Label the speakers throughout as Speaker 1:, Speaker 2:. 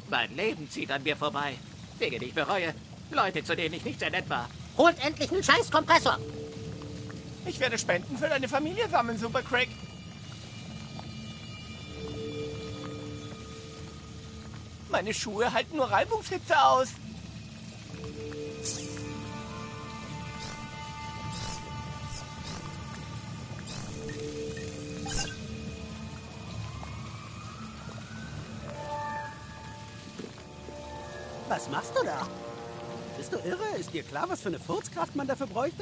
Speaker 1: Mein Leben zieht an mir vorbei. Dinge, die ich bereue. Leute, zu denen ich nicht sehr nett war.
Speaker 2: Holt endlich einen scheiß Kompressor.
Speaker 3: Ich werde Spenden für deine Familie sammeln, Super Craig. Meine Schuhe halten nur Reibungshitze aus.
Speaker 4: Was machst du da? Bist du irre? Ist dir klar, was für eine Furzkraft man dafür bräuchte?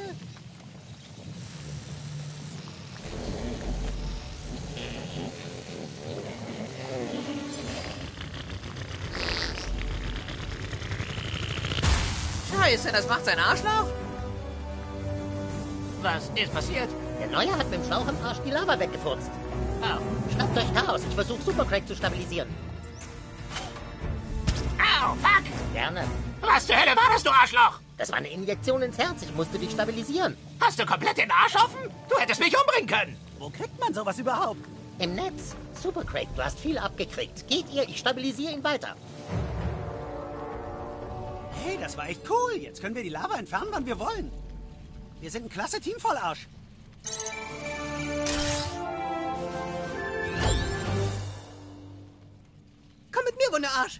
Speaker 1: Scheiße, das macht sein Arschloch. Was ist passiert?
Speaker 2: Der Neue hat mit dem Schlauch im Arsch die Lava weggefurzt.
Speaker 1: Au.
Speaker 2: Schnappt euch Chaos. Ich versuche Super Craig zu stabilisieren.
Speaker 1: Au, fuck!
Speaker 2: Gerne.
Speaker 1: Was zur Hölle war das, du Arschloch?
Speaker 2: Das war eine Injektion ins Herz. Ich musste dich stabilisieren.
Speaker 1: Hast du komplett den Arsch offen? Du hättest mich umbringen können.
Speaker 4: Wo kriegt man sowas überhaupt?
Speaker 2: Im Netz. Super Craig, du hast viel abgekriegt. Geht ihr, ich stabilisiere ihn weiter.
Speaker 4: Hey, das war echt cool. Jetzt können wir die Lava entfernen, wann wir wollen. Wir sind ein klasse Team voll Arsch. Komm mit mir, Wunderarsch.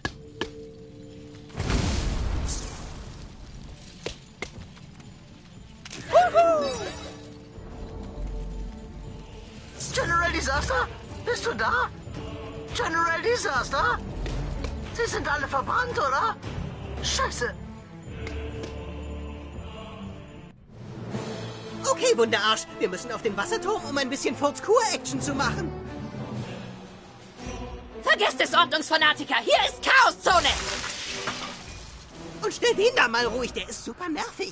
Speaker 5: General Disaster? Bist du da? General Disaster? Sie sind alle verbrannt, oder? Scheiße.
Speaker 4: Okay, Wunderarsch. Wir müssen auf den Wasserturm, um ein bisschen Furzkur-Action zu machen.
Speaker 6: Vergesst es, Ordnungsfanatiker! Hier ist Chaoszone!
Speaker 4: Und stell den da mal ruhig, der ist super nervig.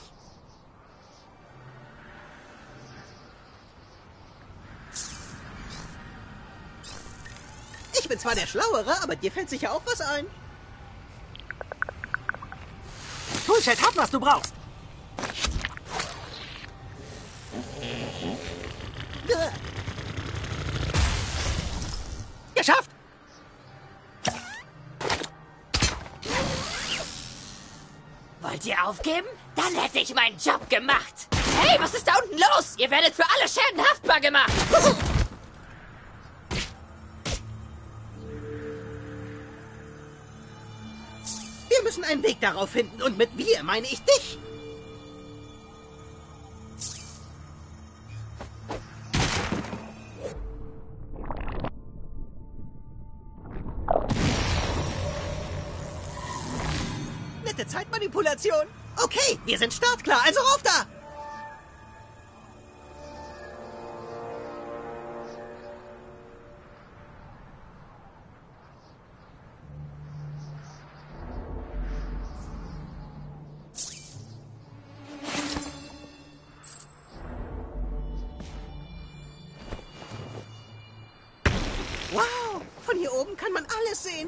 Speaker 4: Ich bin zwar der Schlauere, aber dir fällt sicher auch was ein. Toolshed hat, was du brauchst. Geschafft!
Speaker 6: Wollt ihr aufgeben? Dann hätte ich meinen Job gemacht. Hey, was ist da unten los? Ihr werdet für alle Schäden haftbar gemacht.
Speaker 4: Wir müssen einen Weg darauf finden und mit wir meine ich dich. Nette Zeitmanipulation. Okay, wir sind startklar, also rauf da! Wow, von hier oben kann man alles sehen.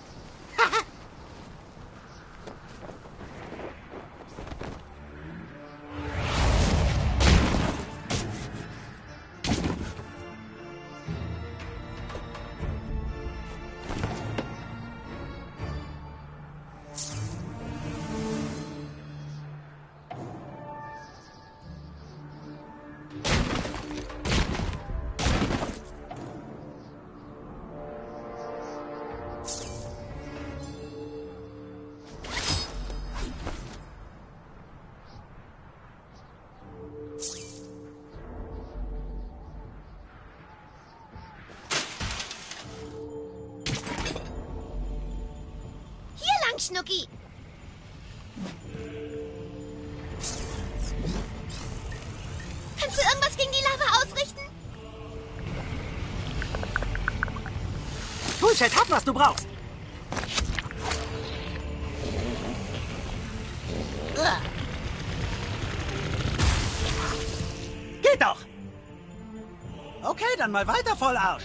Speaker 7: Schnucki. Kannst du irgendwas gegen die Lava ausrichten?
Speaker 4: Toolshed hat, was du brauchst. Geht doch. Okay, dann mal weiter, Vollarsch.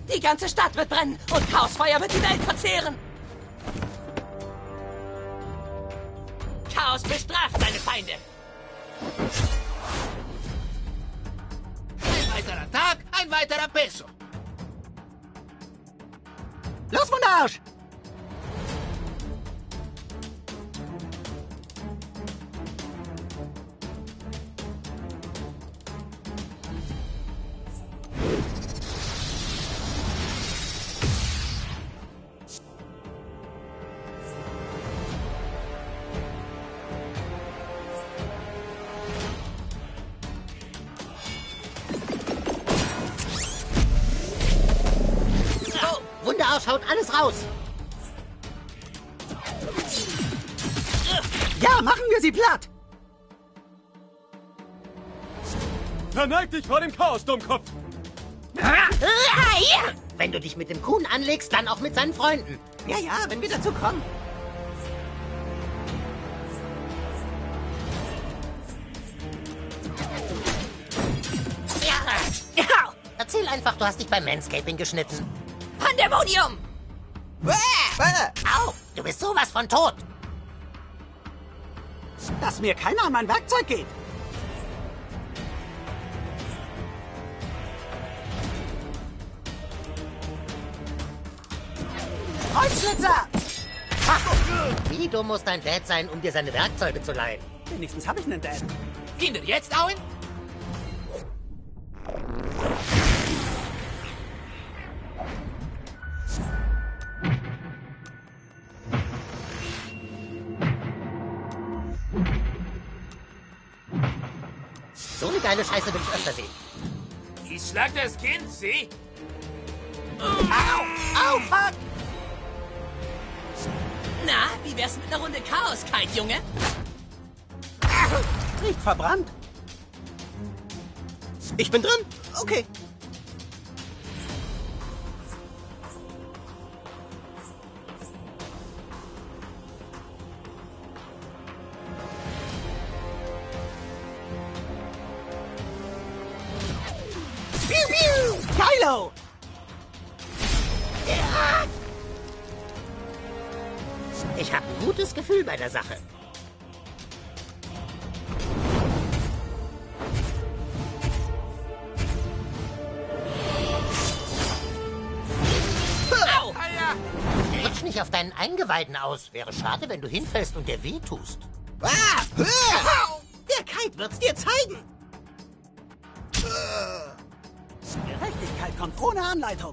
Speaker 6: Die ganze Stadt wird brennen und Chaosfeuer wird die Welt verzehren. Chaos bestraft seine Feinde.
Speaker 2: Ein weiterer Tag, ein weiterer Peso.
Speaker 4: Los, Wunderarsch!
Speaker 2: Wunderarsch haut alles raus.
Speaker 4: Ja, machen wir sie platt!
Speaker 3: Verneig dich vor dem Chaos, Dummkopf!
Speaker 2: Wenn du dich mit dem Kuhn anlegst, dann auch mit seinen Freunden.
Speaker 4: Ja, ja, wenn wir dazu kommen.
Speaker 2: Ja. Erzähl einfach, du hast dich beim Manscaping geschnitten.
Speaker 6: Pandemonium!
Speaker 2: Au, du bist sowas von tot.
Speaker 4: Dass mir keiner an mein Werkzeug geht. Kreuzschlitzer!
Speaker 2: Wie dumm muss dein Dad sein, um dir seine Werkzeuge zu leihen?
Speaker 4: Wenigstens habe ich einen Dad.
Speaker 1: Gehen wir jetzt, Owen?
Speaker 2: So eine geile Scheiße will ich öfter sehen.
Speaker 3: Ich schlag das Kind, sieh?
Speaker 4: Au, fuck!
Speaker 6: Na, wie wär's mit einer Runde Chaos, kein Junge?
Speaker 4: Riecht verbrannt. Ich bin drin. Okay. Kylo!
Speaker 2: Ich habe ein gutes Gefühl bei der Sache.
Speaker 6: Au!
Speaker 2: Rutsch nicht auf deinen Eingeweiden aus. Wäre schade, wenn du hinfällst und dir wehtust.
Speaker 4: Der Kite wird's dir zeigen. Gerechtigkeit kommt ohne Anleitung.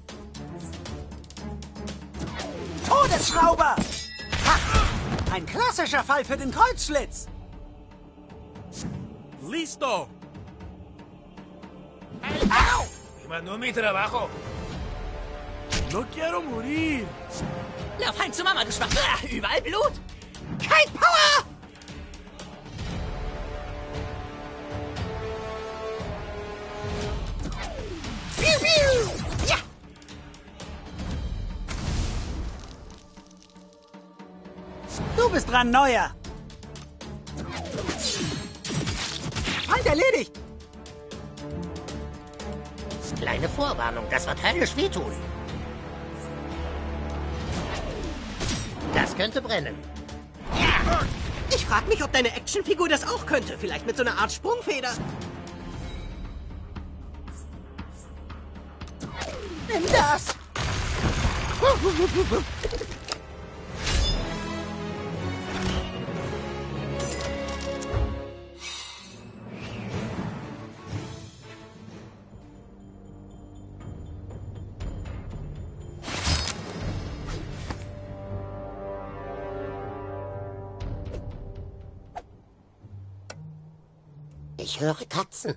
Speaker 4: Todesschrauber! Ha! Ein klassischer Fall für den Kreuzschlitz.
Speaker 3: Listo! Iba no mi trabajo. No quiero morir.
Speaker 6: Lauf heim zu Mama, du Schwach. Überall Blut. Kite Power!
Speaker 4: Piu, piu. Ja! Du bist dran, Neuer. Feind erledigt.
Speaker 2: Kleine Vorwarnung, das wird höllisch wehtun. Das könnte brennen.
Speaker 4: Ich frag mich, ob deine Actionfigur das auch könnte. Vielleicht mit so einer Art Sprungfeder. Nimm das!
Speaker 2: Ich höre Katzen.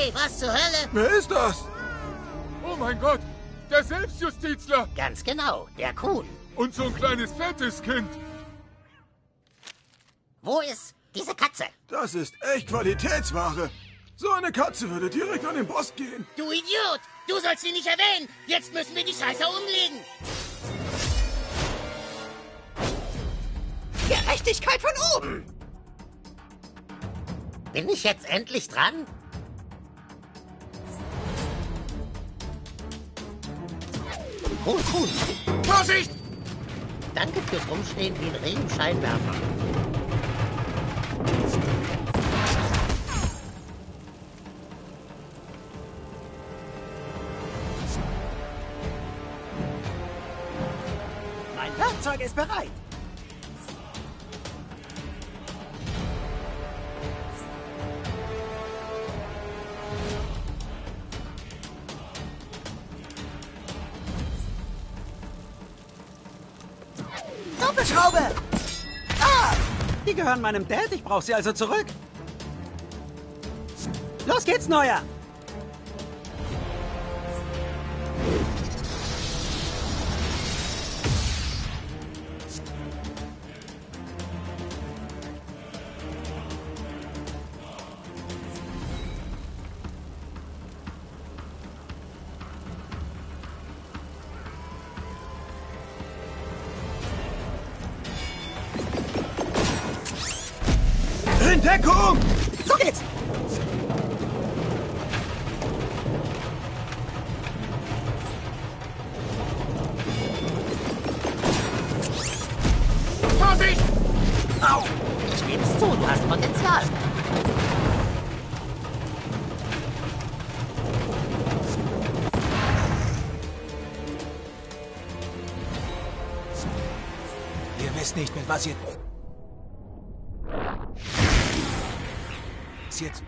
Speaker 2: Hey, was zur Hölle?
Speaker 8: Wer ist das?
Speaker 9: Oh mein Gott, der Selbstjustizler
Speaker 2: Ganz genau, der Kuhn.
Speaker 9: und so ein kleines fettes Kind.
Speaker 2: Wo ist diese Katze?
Speaker 8: Das ist echt Qualitätsware. So eine Katze würde direkt an den Boss gehen.
Speaker 2: Du Idiot! Du sollst sie nicht erwähnen! Jetzt müssen wir die Scheiße umlegen!
Speaker 4: Gerechtigkeit von oben!
Speaker 2: Bin ich jetzt endlich dran? Kuhn.
Speaker 3: Vorsicht!
Speaker 2: Danke fürs Rumstehen wie ein Reh im Scheinwerfer.
Speaker 4: Mein Werkzeug ist bereit. Doppelschraube! Ah! Die gehören meinem Dad, ich brauche sie also zurück. Los geht's, Neuer!
Speaker 8: In Deckung!
Speaker 4: So geht's!
Speaker 3: Vorsicht!
Speaker 2: Au! Ich gebe es zu, du hast Potenzial.
Speaker 4: Ihr wisst nicht, mit was ihr... Jetzt.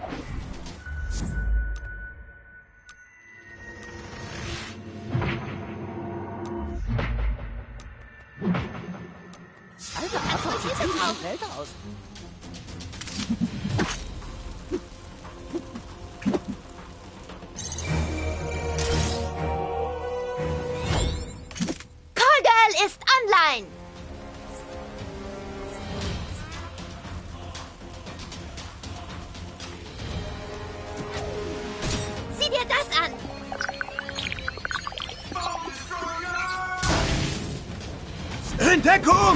Speaker 4: Alter, Affe, sieht ziemlich älter aus.
Speaker 7: Call Girl ist online. Sieh dir das an.
Speaker 8: In Deckung!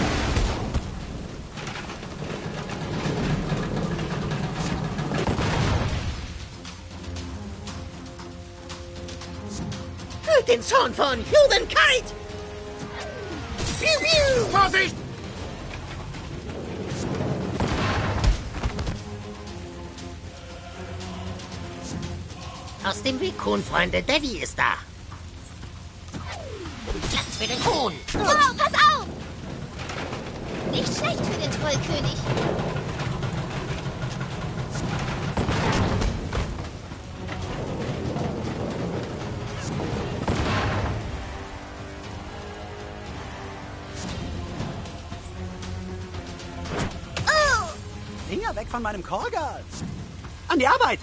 Speaker 2: Fühlt den Zorn von Human Kite! Piu, piu.
Speaker 3: Vorsicht!
Speaker 2: Aus dem Weg, Kuhn, Freunde. Daddy ist da. Platz für den Kuhn.
Speaker 7: Wow, pass auf. Nicht schlecht für den Trollkönig. Oh!
Speaker 4: Finger weg von meinem Korgal. An die Arbeit!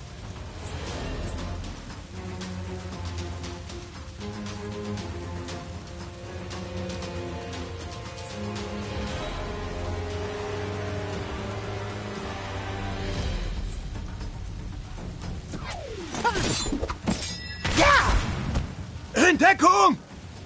Speaker 8: In Deckung!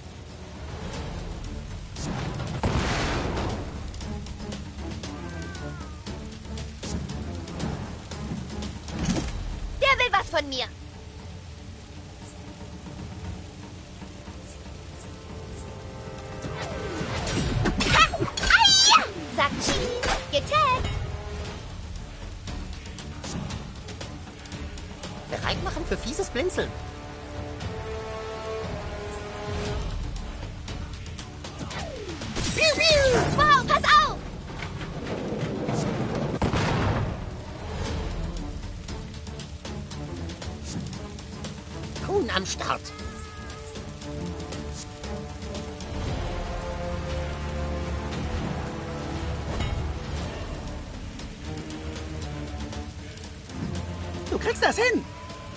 Speaker 7: Der will was von mir. Ha! Aia! Sagt Cheese. Getaggt.
Speaker 2: Bereit machen für fieses Blinzeln.
Speaker 7: Piu, piu. Wow, pass auf.
Speaker 2: Kuhn am Start.
Speaker 4: Du kriegst das hin!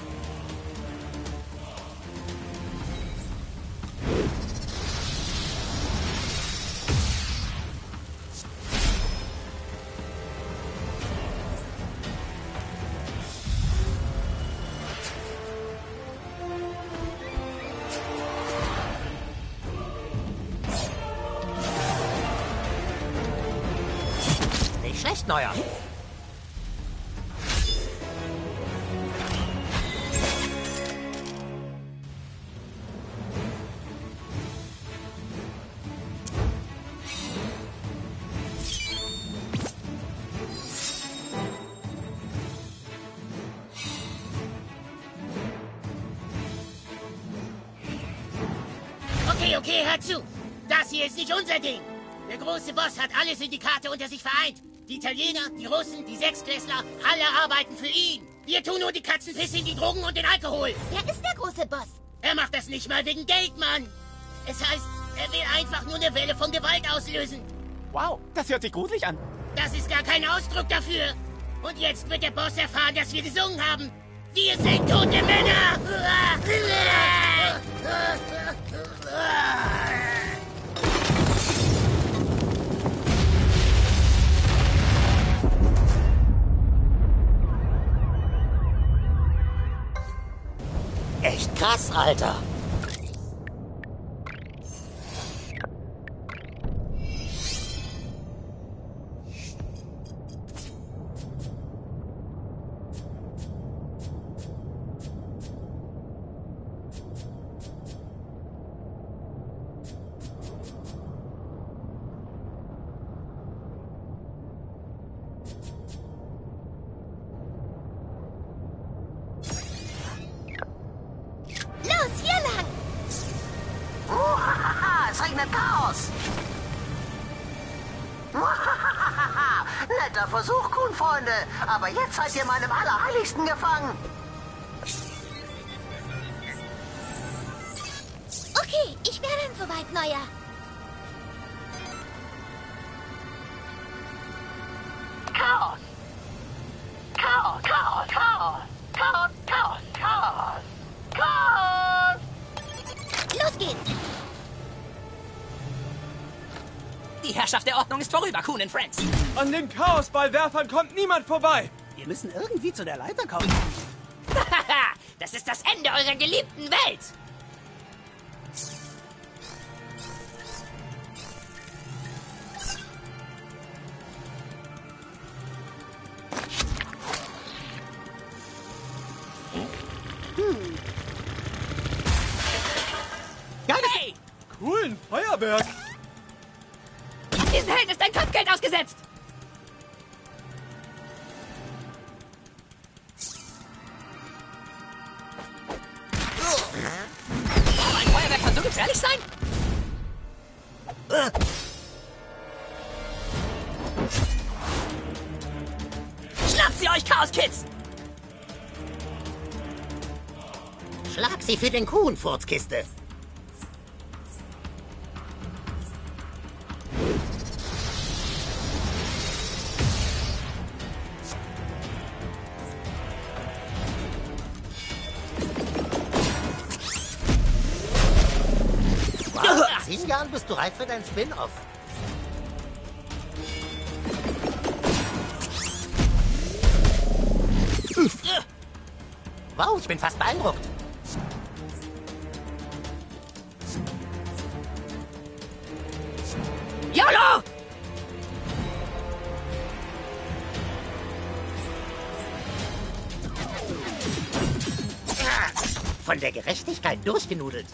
Speaker 2: nicht, Neuer.
Speaker 10: Okay, hör zu. Das hier ist nicht unser Ding. Der große Boss hat alle Syndikate unter sich vereint. Die Italiener, die Russen, die Sechsklässler, alle arbeiten für ihn. Wir tun nur die Katzenpisse in die Drogen und den Alkohol.
Speaker 7: Wer ist der große Boss?
Speaker 10: Er macht das nicht mal wegen Geld, Mann. Es heißt, er will einfach nur eine Welle von Gewalt auslösen.
Speaker 3: Wow, das hört sich gruselig an.
Speaker 10: Das ist gar kein Ausdruck dafür. Und jetzt wird der Boss erfahren, dass wir gesungen haben. Wir sind tote Männer!
Speaker 2: Echt krass, Alter.
Speaker 5: Chaos! Netter Versuch, Kuhn-Freunde. Aber jetzt seid ihr meinem Allerheiligsten gefangen.
Speaker 7: Okay, ich wäre dann soweit, Neuer.
Speaker 5: Chaos! Chaos, Chaos, Chaos! Chaos, Chaos, Chaos! Chaos!
Speaker 7: Los geht's!
Speaker 6: Die Herrschaft der Ordnung ist vorüber, Kuhn und Friends.
Speaker 3: An den Chaosballwerfern kommt niemand vorbei.
Speaker 4: Wir müssen irgendwie zu der Leiter kommen.
Speaker 6: Das ist das Ende eurer geliebten Welt. Hey!
Speaker 3: Coolen Feuerwerk.
Speaker 6: Diesen Helden ist ein Kampfgeld ausgesetzt. Ein Feuerwerk kann so gefährlich sein? Schnappt sie euch, Chaos-Kids!
Speaker 2: Schlag sie für den Kuhn-Furzkiste. In 10 Jahren bist du reif für dein Spin-Off. Wow, ich bin fast beeindruckt.
Speaker 6: YOLO!
Speaker 2: Von der Gerechtigkeit durchgenudelt.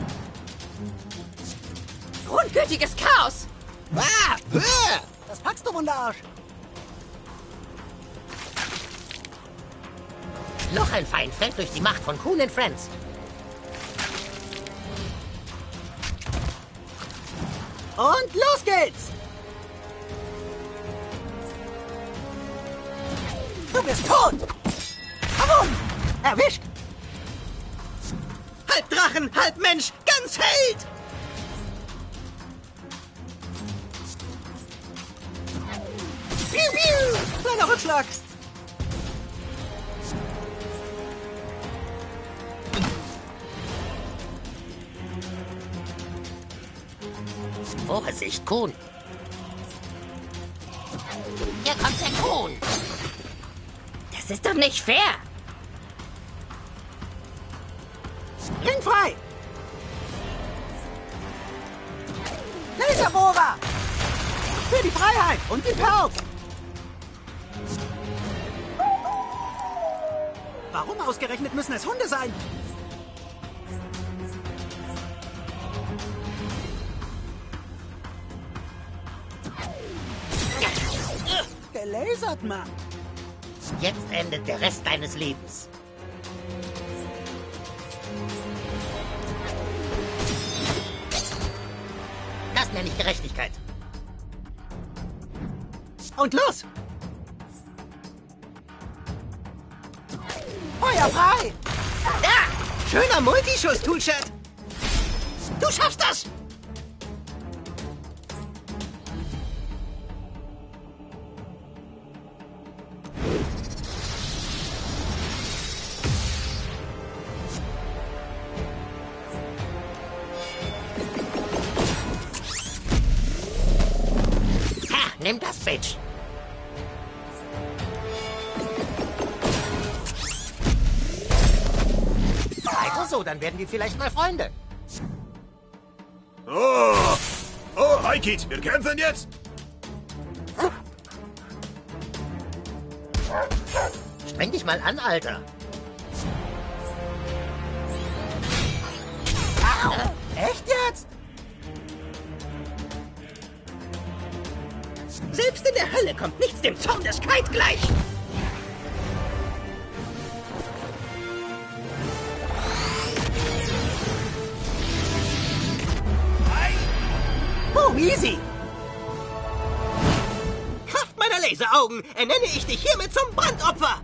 Speaker 6: Grundgültiges Chaos!
Speaker 4: Das packst du, Wunderarsch.
Speaker 2: Noch ein Feind fällt durch die Macht von Kuhn & Friends.
Speaker 4: Und los geht's! Du bist tot! Verwundet! Erwischt! Halb Drachen, halb Mensch, ganz Held! Piu, piu! Kleiner Rückschlag!
Speaker 2: Vorsicht, Kuhn.
Speaker 5: Hier kommt der Kuhn.
Speaker 6: Das ist doch nicht fair!
Speaker 4: Ring frei! Laserbohrer! Für die Freiheit und die Perls! Warum ausgerechnet müssen es Hunde sein? Gelasert, Mann.
Speaker 2: Jetzt endet der Rest deines Lebens. Das nenne ich Gerechtigkeit. Und los!
Speaker 4: Feuer frei!
Speaker 2: Da! Schöner Multischuss, Toolshed! Du schaffst das! Nimm das, Bitch! Weiter so, dann werden wir vielleicht mal Freunde.
Speaker 8: Oh! Oh, hi, Kid. Wir kämpfen jetzt?
Speaker 2: Streng dich mal an, Alter. Au. Echt jetzt? Selbst in der Hölle kommt nichts dem Zorn des Kite gleich. Oh, easy. Kraft meiner Laseraugen ernenne ich dich hiermit zum Brandopfer.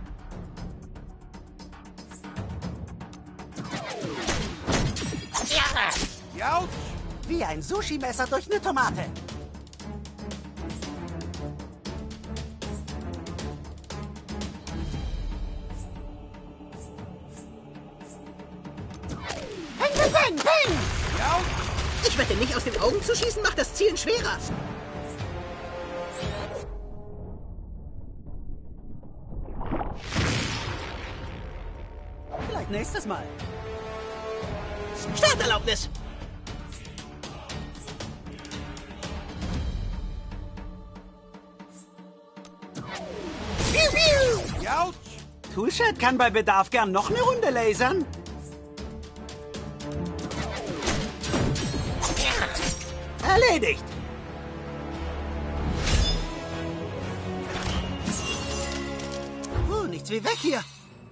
Speaker 3: Ja,
Speaker 4: Wie ein Sushi-Messer durch eine Tomate. Peng, peng, peng!
Speaker 3: ja.
Speaker 2: Ich wette, nicht aus den Augen zu schießen macht das Zielen schwerer.
Speaker 4: Vielleicht nächstes Mal.
Speaker 2: Starterlaubnis. Piu, piu.
Speaker 3: Ja,
Speaker 4: Toolshed kann bei Bedarf gern noch eine Runde lasern. Erledigt. Nichts wie weg hier.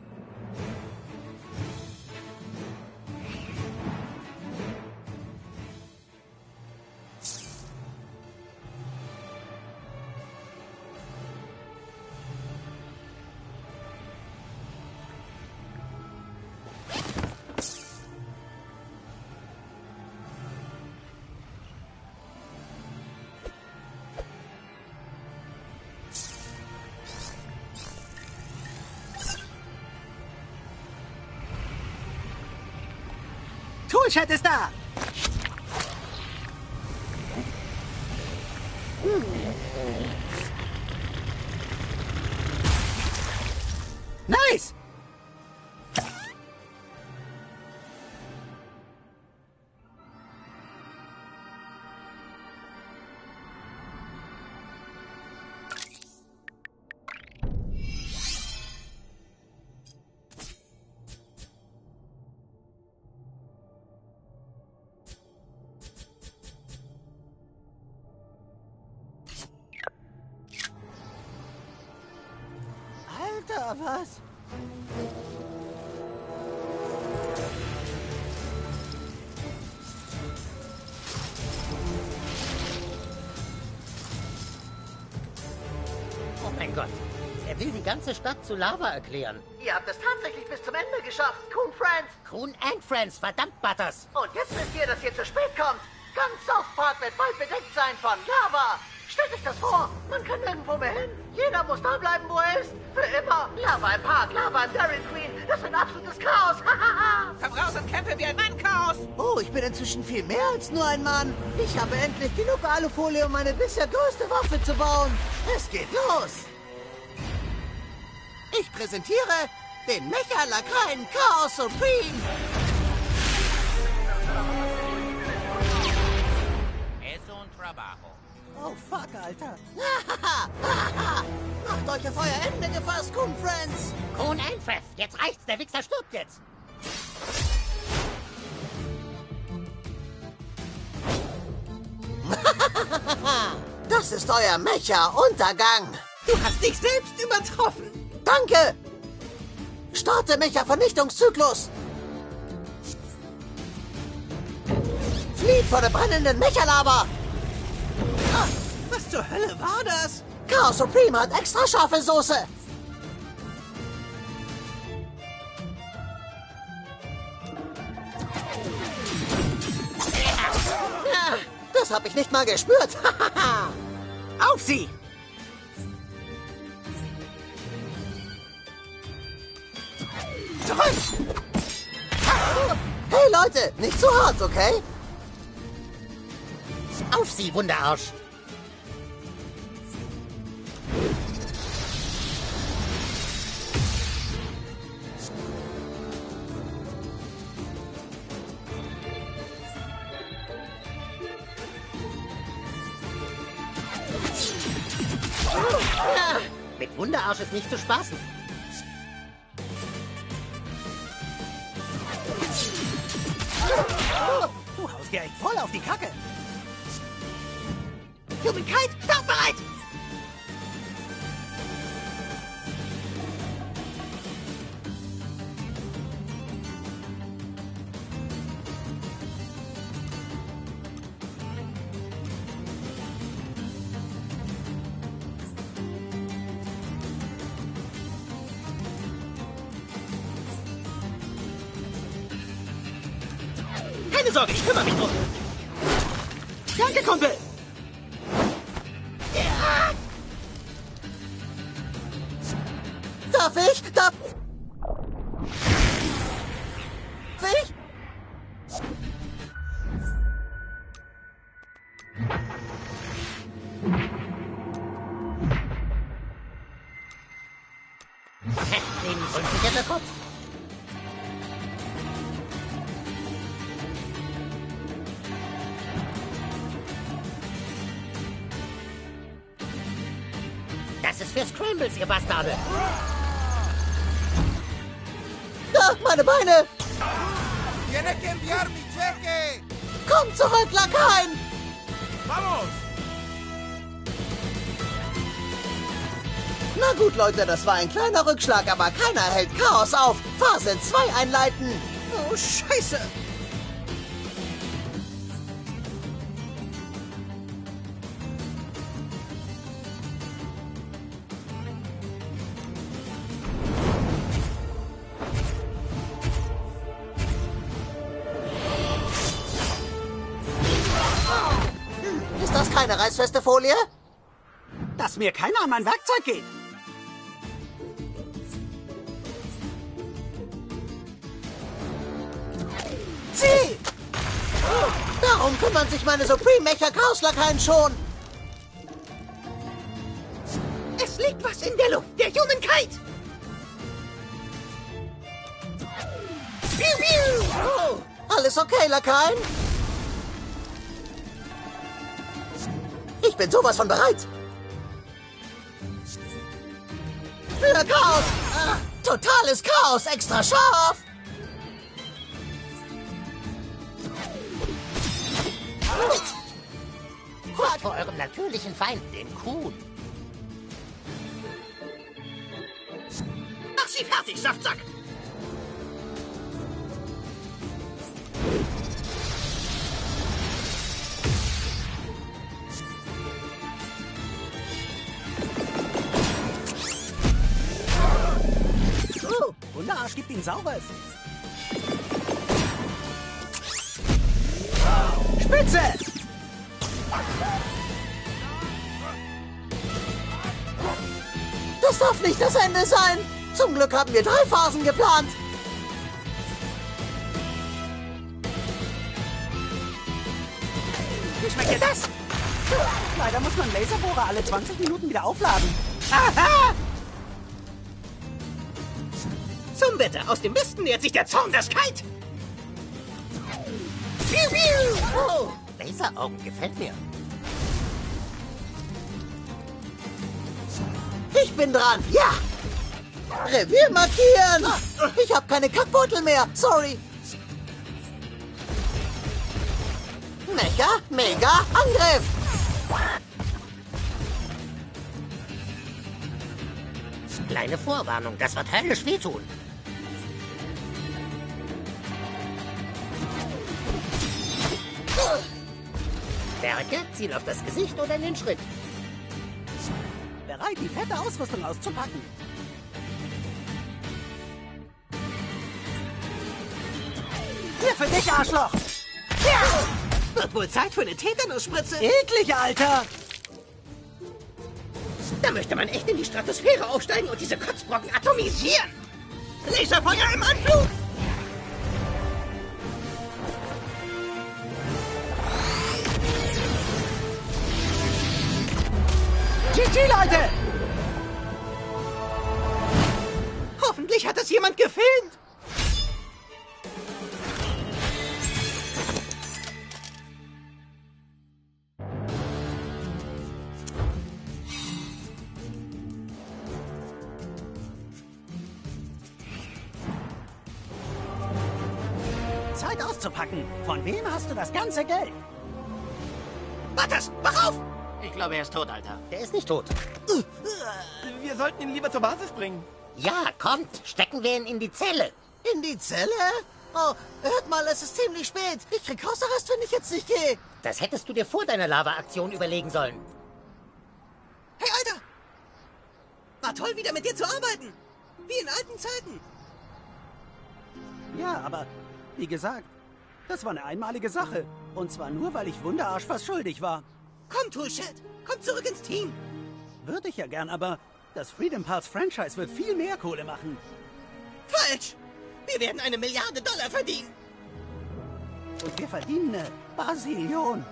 Speaker 4: Toolshed ist da! Nice! Alter, was?
Speaker 2: Oh mein Gott. Er will die ganze Stadt zu Lava erklären.
Speaker 5: Ihr habt es tatsächlich bis zum Ende geschafft, Coon Friends.
Speaker 2: Coon and Friends, verdammt, Butters.
Speaker 5: Und jetzt wisst ihr, dass ihr zu spät kommt. Ganz South Park wird bald bedeckt sein von Lava. Stellt euch das vor, man kann nirgendwo mehr hin. Jeder muss da bleiben, wo er ist. Für immer. Lava im Park, Lava im Dairy Queen. Das wird absolutes Chaos.
Speaker 10: Komm raus und kämpfe wie ein Mann, Chaos!
Speaker 5: Oh, ich bin inzwischen viel mehr als nur ein Mann. Ich habe endlich genug Alufolie, um meine bisher größte Waffe zu bauen. Es geht los. Ich präsentiere den Mecha-Lakaien Chaos Supreme.
Speaker 10: Es un trabajo.
Speaker 4: Oh, fuck, Alter.
Speaker 5: Macht
Speaker 2: Habt euch auf euer Ende gefasst, Coon Friends!
Speaker 10: Coon Einpfiff. Jetzt reicht's. Der Wichser stirbt jetzt.
Speaker 2: Das ist euer Mecha-Untergang.
Speaker 4: Du hast dich selbst übertroffen.
Speaker 2: Danke! Starte Mecha-Vernichtungszyklus! Flieht vor der brennenden Mecha-Lava!
Speaker 4: Was zur Hölle war das?
Speaker 2: Chaos Supreme hat extra scharfe Soße! Ja, das habe ich nicht mal gespürt!
Speaker 4: Auf sie!
Speaker 2: Zurück! Hey Leute, nicht zu hart, okay?
Speaker 10: Auf sie, Wunderarsch. Mit Wunderarsch ist nicht zu spaßen.
Speaker 4: Du haust dir echt voll auf die Kacke. Humankind, startbereit!
Speaker 2: Keine Sorge, ich kümmere mich drum.
Speaker 4: Danke, Kumpel!
Speaker 2: Darf ich? Darf ich?
Speaker 10: Den unsicherter Kopf. Das ist für Scrambles, ihr Bastarde.
Speaker 2: Da, meine Beine!
Speaker 3: Tiene que enviar mi cheque.
Speaker 2: Komm zurück, Lakaien!
Speaker 3: Vamos.
Speaker 2: Na gut, Leute, das war ein kleiner Rückschlag, aber keiner hält Chaos auf. Phase 2 einleiten.
Speaker 4: Oh, Scheiße!
Speaker 2: Ist das keine reißfeste Folie?
Speaker 4: Dass mir keiner an mein Werkzeug geht.
Speaker 2: Zieh! Darum kümmern sich meine Supreme Mecha Chaos Lakaien schon.
Speaker 4: Es liegt was in der Luft. Der Humankind.
Speaker 2: Piu, piu. Oh, alles okay, Lakaien? Ich bin sowas von bereit. Für Chaos! Totales Chaos, extra scharf!
Speaker 10: Fort vor eurem natürlichen Feind, dem Kuhn.
Speaker 4: Mach sie fertig, Saftsack! Oh, Wunderarsch gibt ihn Saures. Spitze!
Speaker 2: Das darf nicht das Ende sein. Zum Glück haben wir 3 Phasen geplant.
Speaker 4: Wie schmeckt dir das? Leider muss man Laserbohrer alle 20 Minuten wieder aufladen. Aha! Zum Wetter, aus dem Misten nähert sich der Zorn des Kite.
Speaker 2: Piu, piu.
Speaker 10: Oh, Laseraugen gefällt mir.
Speaker 2: Ich Ich bin dran. Ja. Revier markieren. Ich habe keine Kackbeutel mehr. Sorry. Mecha, Mega, Angriff.
Speaker 10: Kleine Vorwarnung, das wird höllisch wehtun. Werke, ziel auf das Gesicht oder in den Schritt.
Speaker 4: Bereit, die fette Ausrüstung auszupacken. Hier für dich, Arschloch! Ja! Wird wohl Zeit für eine Tetanusspritze. Eklig, Alter!
Speaker 10: Da möchte man echt in die Stratosphäre aufsteigen und diese Kotzbrocken atomisieren. Laserfeuer im Anflug!
Speaker 4: GG, Leute! Hoffentlich hat das jemand gefilmt. Zeit auszupacken. Von wem hast du das ganze Geld?
Speaker 10: Butters, wach auf!
Speaker 1: Ich glaube, er ist tot, Alter.
Speaker 10: Der ist nicht tot.
Speaker 3: Wir sollten ihn lieber zur Basis bringen.
Speaker 10: Ja, kommt, stecken wir ihn in die Zelle.
Speaker 2: In die Zelle? Oh, hört mal, es ist ziemlich spät. Ich krieg Hausarrest, wenn ich jetzt nicht gehe.
Speaker 10: Das hättest du dir vor deiner Lava-Aktion überlegen sollen.
Speaker 4: Hey, Alter! War toll, wieder mit dir zu arbeiten. Wie in alten Zeiten. Ja, aber wie gesagt, das war eine einmalige Sache. Und zwar nur, weil ich Wunderarsch was schuldig war. Komm, Toolshed, komm zurück ins Team. Würde ich ja gern, aber das Freedom Pulse Franchise wird viel mehr Kohle machen. Falsch! Wir werden $1 Milliarde verdienen. Und wir verdienen eine Basillion.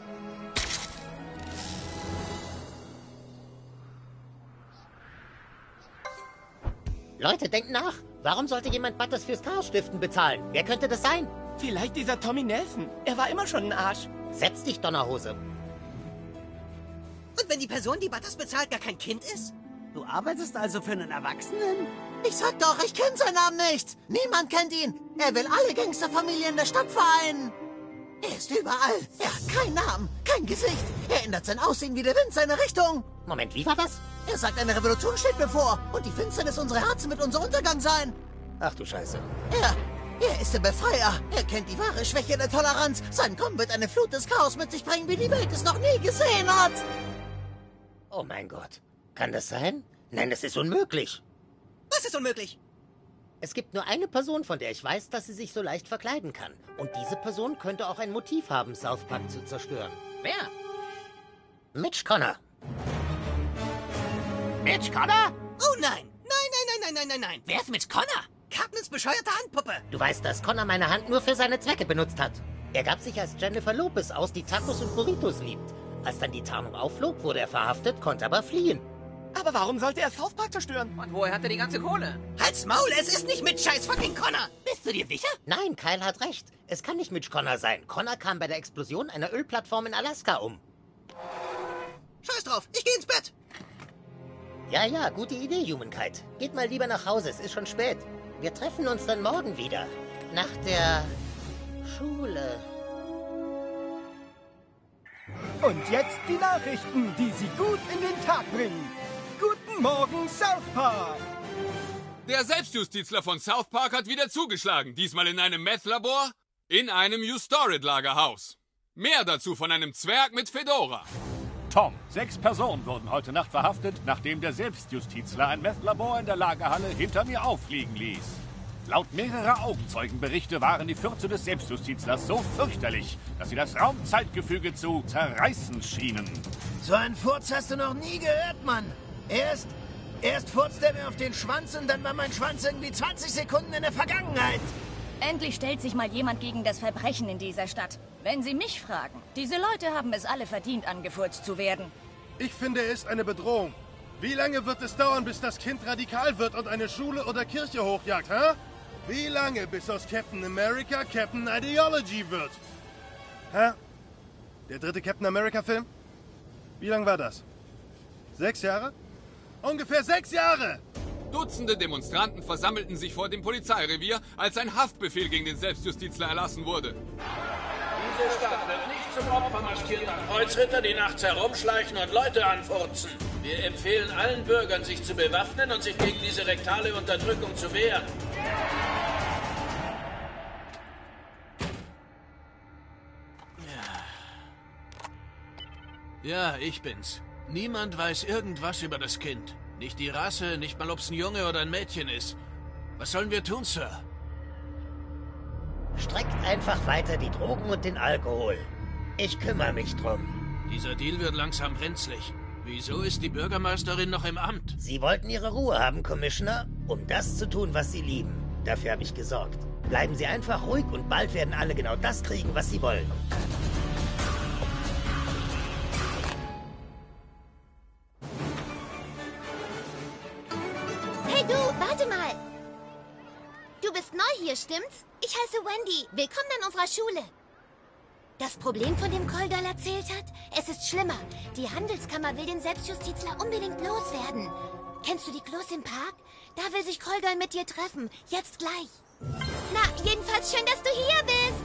Speaker 10: Leute, denkt nach. Warum sollte jemand Butters fürs Chaos-Stiften bezahlen? Wer könnte das sein?
Speaker 3: Vielleicht dieser Tommy Nelson. Er war immer schon ein Arsch.
Speaker 10: Setz dich, Donnerhose.
Speaker 4: Und wenn die Person, die Butters bezahlt, gar kein Kind ist? Du arbeitest also für einen Erwachsenen?
Speaker 2: Ich sag doch, ich kenne seinen Namen nicht. Niemand kennt ihn. Er will alle Gangsterfamilien der Stadt vereinen. Er ist überall. Er hat keinen Namen, kein Gesicht. Er ändert sein Aussehen wie der Wind seine Richtung.
Speaker 10: Moment, wie war das?
Speaker 2: Er sagt, eine Revolution steht bevor. Und die Finsternis unserer Herzen wird unser Untergang sein.
Speaker 10: Ach du Scheiße.
Speaker 2: Er ist der Befreier. Er kennt die wahre Schwäche der Toleranz. Sein Kommen wird eine Flut des Chaos mit sich bringen, wie die Welt es noch nie gesehen hat.
Speaker 10: Oh mein Gott. Kann das sein? Nein, das ist unmöglich.
Speaker 4: Was ist unmöglich?
Speaker 10: Es gibt nur eine Person, von der ich weiß, dass sie sich so leicht verkleiden kann. Und diese Person könnte auch ein Motiv haben, South Park zu zerstören.
Speaker 6: Wer?
Speaker 10: Mitch Connor.
Speaker 6: Mitch Connor?
Speaker 4: Oh nein! Nein!
Speaker 6: Wer ist Mitch Connor?
Speaker 4: Cartmans bescheuerte Handpuppe!
Speaker 10: Du weißt, dass Connor meine Hand nur für seine Zwecke benutzt hat. Er gab sich als Jennifer Lopez aus, die Tacos und Burritos liebt. Als dann die Tarnung aufflog, wurde er verhaftet, konnte aber fliehen.
Speaker 3: Aber warum sollte er South Park zerstören?
Speaker 1: Und woher hat er die ganze Kohle?
Speaker 4: Halt's Maul, es ist nicht mit scheiß fucking Connor!
Speaker 6: Bist du dir sicher?
Speaker 10: Nein, Kyle hat recht. Es kann nicht Mitch Connor sein. Connor kam bei der Explosion einer Ölplattform in Alaska um.
Speaker 4: Scheiß drauf, ich geh ins Bett!
Speaker 10: Ja, gute Idee, Humankind. Geht mal lieber nach Hause, es ist schon spät. Wir treffen uns dann morgen wieder. Nach der Schule.
Speaker 3: Und jetzt die Nachrichten, die Sie gut in den Tag bringen. Guten Morgen, South Park!
Speaker 9: Der Selbstjustizler von South Park hat wieder zugeschlagen. Diesmal in einem Meth-Labor, in einem Ustorid-Lagerhaus. Mehr dazu von einem Zwerg mit Fedora.
Speaker 11: Tom, 6 Personen wurden heute Nacht verhaftet, nachdem der Selbstjustizler ein Meth-Labor in der Lagerhalle hinter mir auffliegen ließ. Laut mehrerer Augenzeugenberichte waren die Fürze des Selbstjustizlers so fürchterlich, dass sie das Raumzeitgefüge zu zerreißen schienen.
Speaker 5: So einen Furz hast du noch nie gehört, Mann. Erst furzt er mir auf den Schwanz und dann war mein Schwanz irgendwie 20 Sekunden in der Vergangenheit.
Speaker 12: Endlich stellt sich mal jemand gegen das Verbrechen in dieser Stadt. Wenn Sie mich fragen, diese Leute haben es alle verdient, angefurzt zu werden.
Speaker 13: Ich finde, er ist eine Bedrohung. Wie lange wird es dauern, bis das Kind radikal wird und eine Schule oder Kirche hochjagt, hä? Wie lange, bis aus Captain America Captain Ideology wird? Hä? Der dritte Captain America-Film? Wie lang war das? 6 Jahre? Ungefähr 6 Jahre.
Speaker 9: Dutzende Demonstranten versammelten sich vor dem Polizeirevier, als ein Haftbefehl gegen den Selbstjustizler erlassen wurde.
Speaker 14: Diese Stadt wird nicht zum Opfer maskierter Kreuzritter, die nachts herumschleichen und Leute anfurzen. Wir empfehlen allen Bürgern, sich zu bewaffnen und sich gegen diese rektale Unterdrückung zu wehren.
Speaker 15: Ja, ich bin's. Niemand weiß irgendwas über das Kind. Nicht die Rasse, nicht mal ob's ein Junge oder ein Mädchen ist. Was sollen wir tun, Sir?
Speaker 10: Streckt einfach weiter die Drogen und den Alkohol. Ich kümmere mich drum.
Speaker 15: Dieser Deal wird langsam brenzlig. Wieso ist die Bürgermeisterin noch im Amt?
Speaker 10: Sie wollten Ihre Ruhe haben, Commissioner, um das zu tun, was Sie lieben. Dafür habe ich gesorgt. Bleiben Sie einfach ruhig und bald werden alle genau das kriegen, was sie wollen.
Speaker 7: Hey du, warte mal. Du bist neu hier, stimmt's? Ich heiße Wendy. Willkommen an unserer Schule. Das Problem, von dem Coldell erzählt hat? Es ist schlimmer. Die Handelskammer will den Selbstjustizler unbedingt loswerden. Kennst du die Klos im Park? Da will sich Coldell mit dir treffen. Jetzt gleich. Na, jedenfalls schön, dass du hier bist.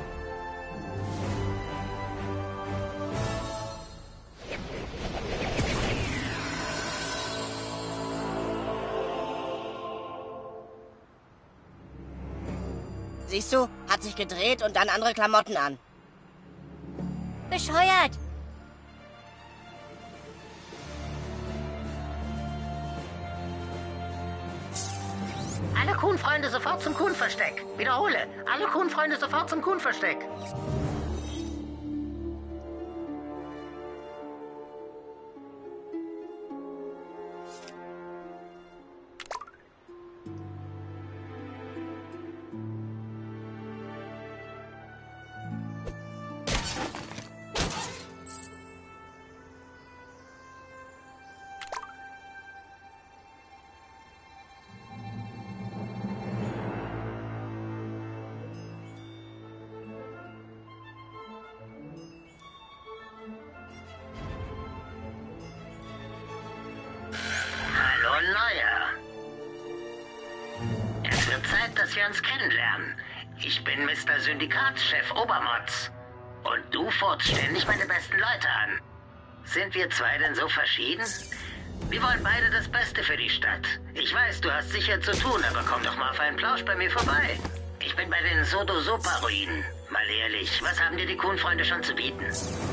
Speaker 16: Siehst du, hat sich gedreht und dann andere Klamotten an.
Speaker 12: Bescheuert!
Speaker 10: Alle Kuhn-Freunde sofort zum Kuhn-Versteck. Wiederhole, alle Kuhn-Freunde sofort zum Kuhn-Versteck.
Speaker 5: Hallo, Neuer. Es wird Zeit, dass wir uns kennenlernen. Ich bin Mr. Syndikatschef Obermotz. Und du furzt ständig meine besten Leute an. Sind wir zwei denn so verschieden? Wir wollen beide das Beste für die Stadt. Ich weiß, du hast sicher zu tun, aber komm doch mal auf einen Plausch bei mir vorbei. Ich bin bei den Sodo-Sopa-Ruinen. Mal ehrlich, was haben dir die Kuhn-Freunde schon zu bieten?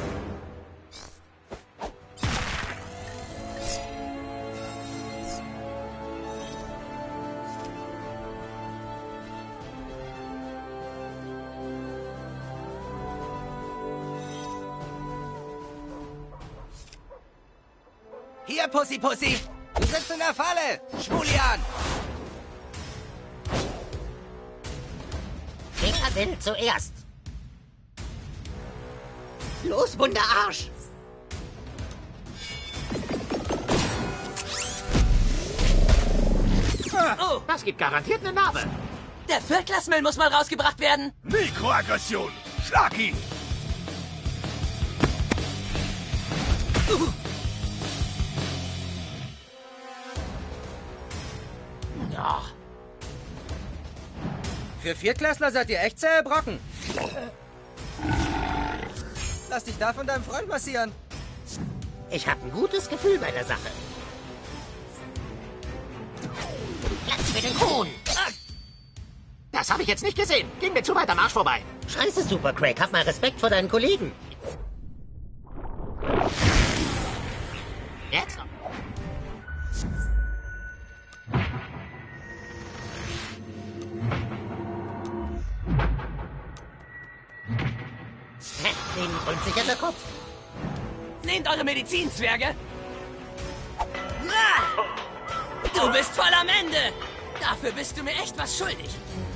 Speaker 17: Hier, Pussy Pussy! Du sitzt in der Falle! Schwulian!
Speaker 10: Wer will zuerst? Los, Wunderarsch!
Speaker 1: Oh, das gibt garantiert eine Narbe.
Speaker 17: Der Viertklässmüll muss mal rausgebracht werden!
Speaker 8: Mikroaggression! Schlag ihn!
Speaker 17: Ja. Für Viertklässler seid ihr echt zähe Brocken. Lass dich da von deinem Freund massieren.
Speaker 10: Ich habe ein gutes Gefühl bei der Sache.
Speaker 1: Platz für den Kuhn! Das habe ich jetzt nicht gesehen. Ging mir zu weit am Arsch vorbei.
Speaker 10: Scheiße, Super Craig. Hab mal Respekt vor deinen Kollegen.
Speaker 1: Jetzt?
Speaker 10: Den krümmt sich an der Kopf.
Speaker 17: Nehmt eure Medizin, Zwerge! Du bist voll am Ende! Dafür bist du mir echt was schuldig.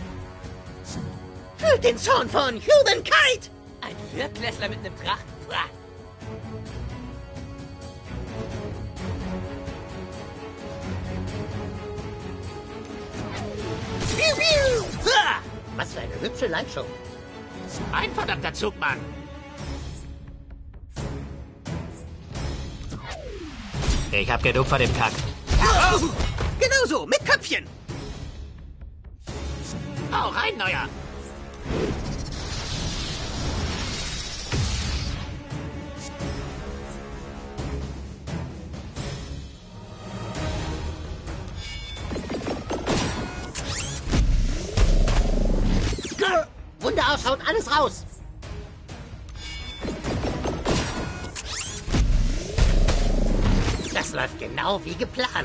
Speaker 10: Fühlt den Zorn von Humankind!
Speaker 17: Ein Viertklässler mit einem Drachen.
Speaker 10: Piu, piu. Was für eine hübsche Lightshow.
Speaker 1: Ein verdammter Zug, Mann. Ich hab genug von dem Kack.
Speaker 4: Genau so, mit Köpfchen.
Speaker 1: Hau rein, Neuer.
Speaker 5: Wunderarsch haut alles raus.
Speaker 1: Das läuft genau wie geplant.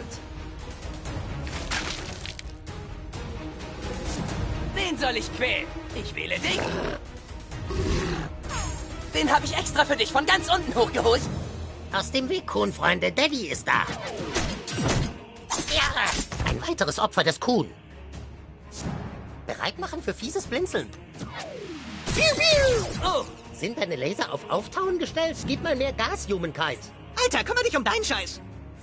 Speaker 17: Wen soll ich quälen? Ich wähle dich. Den habe ich extra für dich von ganz unten hochgeholt.
Speaker 1: Aus dem Weg, Kuhn, Freunde. Daddy ist da. Ja, ein weiteres Opfer des Kuhn. Bereit machen für fieses Blinzeln. Oh, sind deine Laser auf Auftauen gestellt? Gib mal mehr Gas, Humankind.
Speaker 4: Alter, kümmere dich um deinen Scheiß.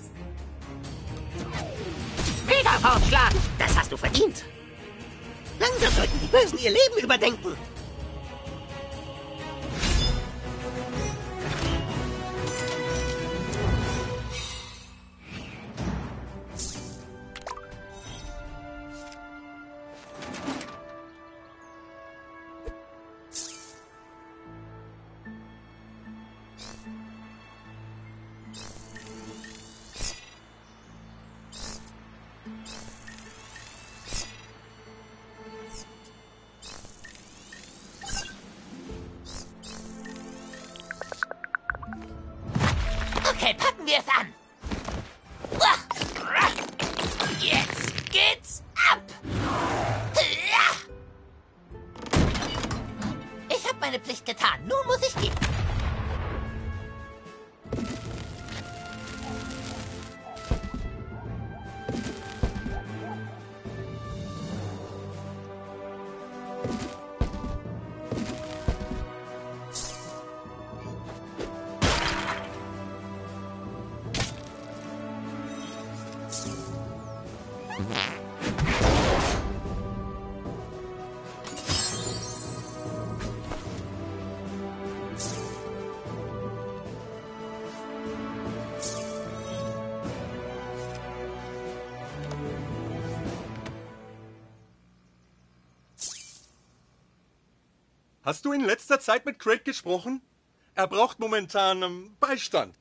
Speaker 1: Mega-Faustschlag! Das hast du verdient.
Speaker 4: Langsam sollten die Bösen ihr Leben überdenken.
Speaker 1: Okay, packen wir es an. Jetzt geht's ab. Ich habe meine Pflicht getan. Nun muss ich gehen.
Speaker 18: Hast du in letzter Zeit mit Craig gesprochen? Er braucht momentan Beistand.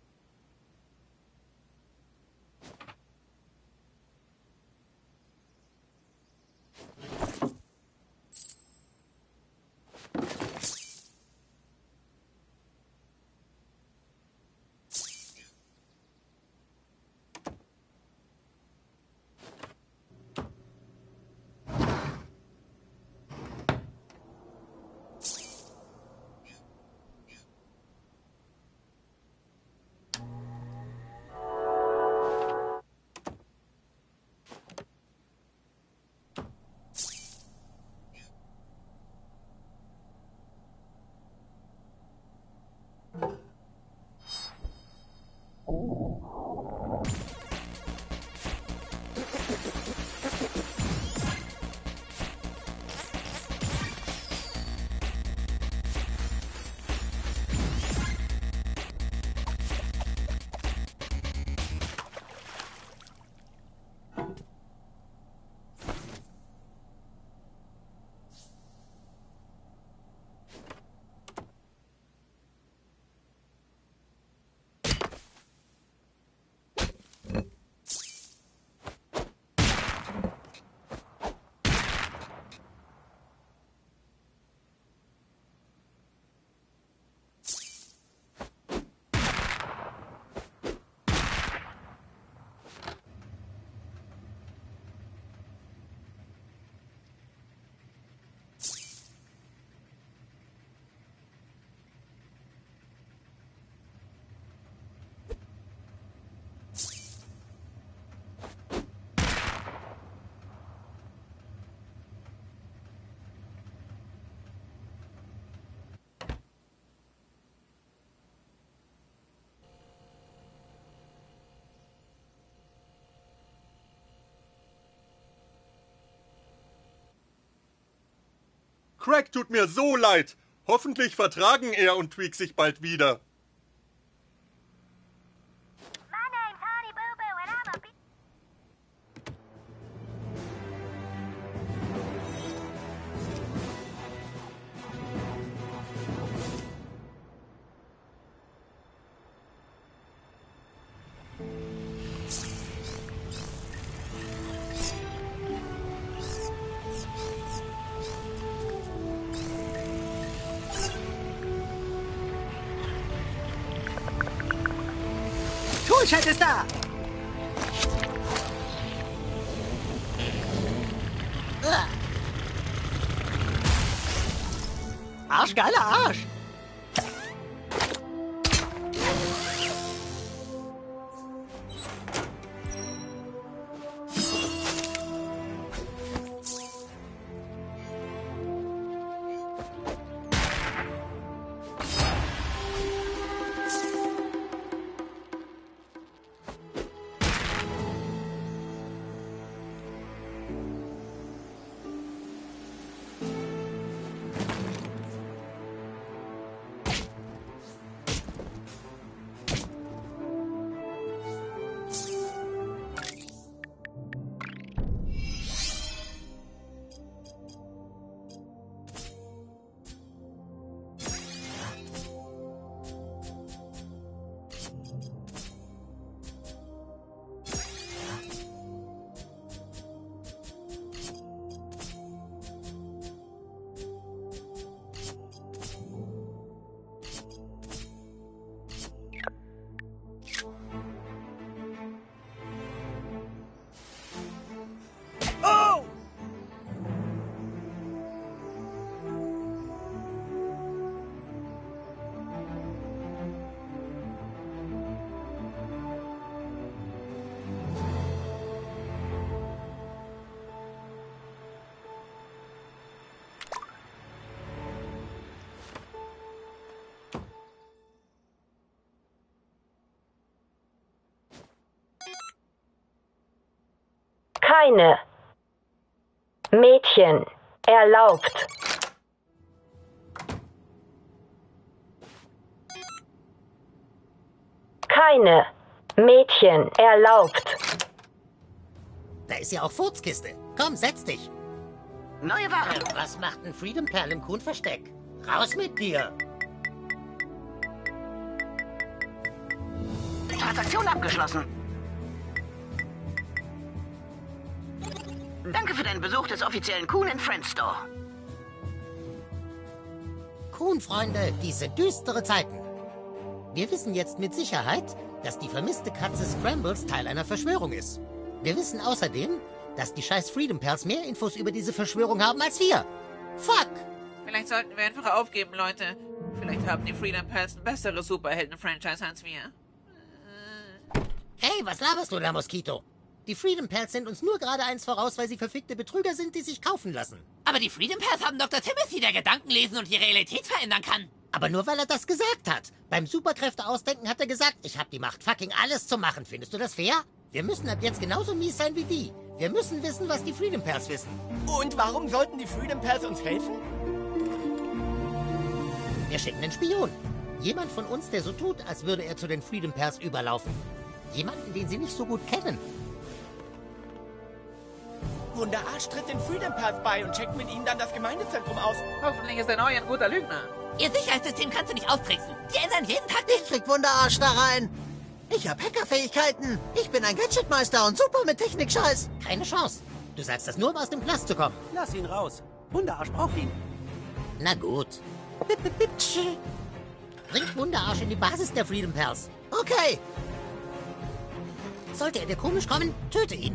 Speaker 18: Craig tut mir so leid. Hoffentlich vertragen er und Tweak sich bald wieder.
Speaker 4: Bullshit ist da! Arschgeiler Arsch!
Speaker 19: Keine Mädchen erlaubt. Keine Mädchen erlaubt.
Speaker 2: Da ist ja auch Furzkiste. Komm, setz dich. Neue Ware. Was macht ein Freedom Perl im Kuhn-Versteck? Raus mit dir.
Speaker 5: Transaktion abgeschlossen. Danke für deinen Besuch des offiziellen Kuhn & Friends Store.
Speaker 2: Kuhn-Freunde, diese düstere Zeiten. Wir wissen jetzt mit Sicherheit, dass die vermisste Katze Scrambles Teil einer Verschwörung ist. Wir wissen außerdem, dass die scheiß Freedom Pals mehr Infos über diese Verschwörung haben als wir. Fuck!
Speaker 20: Vielleicht sollten wir einfach aufgeben, Leute. Vielleicht haben die Freedom Pals ein besseres Superhelden-Franchise als wir.
Speaker 2: Hey, was laberst du da, Moskito? Die Freedom Pals sind uns nur gerade eins voraus, weil sie verfickte Betrüger sind, die sich kaufen lassen.
Speaker 6: Aber die Freedom Pals haben Dr. Timothy, der Gedanken lesen und die Realität verändern kann.
Speaker 2: Aber nur, weil er das gesagt hat. Beim Superkräfte-Ausdenken hat er gesagt, ich habe die Macht, fucking alles zu machen. Findest du das fair? Wir müssen ab jetzt genauso mies sein wie die. Wir müssen wissen, was die Freedom Pals wissen.
Speaker 3: Und warum sollten die Freedom Pals uns helfen?
Speaker 2: Wir schicken einen Spion. Jemand von uns, der so tut, als würde er zu den Freedom Pals überlaufen. Jemanden, den sie nicht so gut kennen.
Speaker 3: Wunderarsch tritt den Freedom Pals bei und checkt mit ihnen dann das Gemeindezentrum aus.
Speaker 20: Hoffentlich ist er neu ein guter Lügner.
Speaker 6: Ihr Sicherheitssystem kannst du nicht austricksen. Die ändern jeden Tag
Speaker 2: Ich krieg Wunderarsch da rein. Ich hab Hackerfähigkeiten. Ich bin ein Gadgetmeister und super mit Technikscheiß. Keine Chance. Du sagst das nur, um aus dem Knast zu kommen.
Speaker 4: Lass ihn raus. Wunderarsch braucht ihn.
Speaker 2: Na gut. Bringt Wunderarsch in die Basis der Freedom Pals. Okay. Sollte er dir komisch kommen, töte ihn.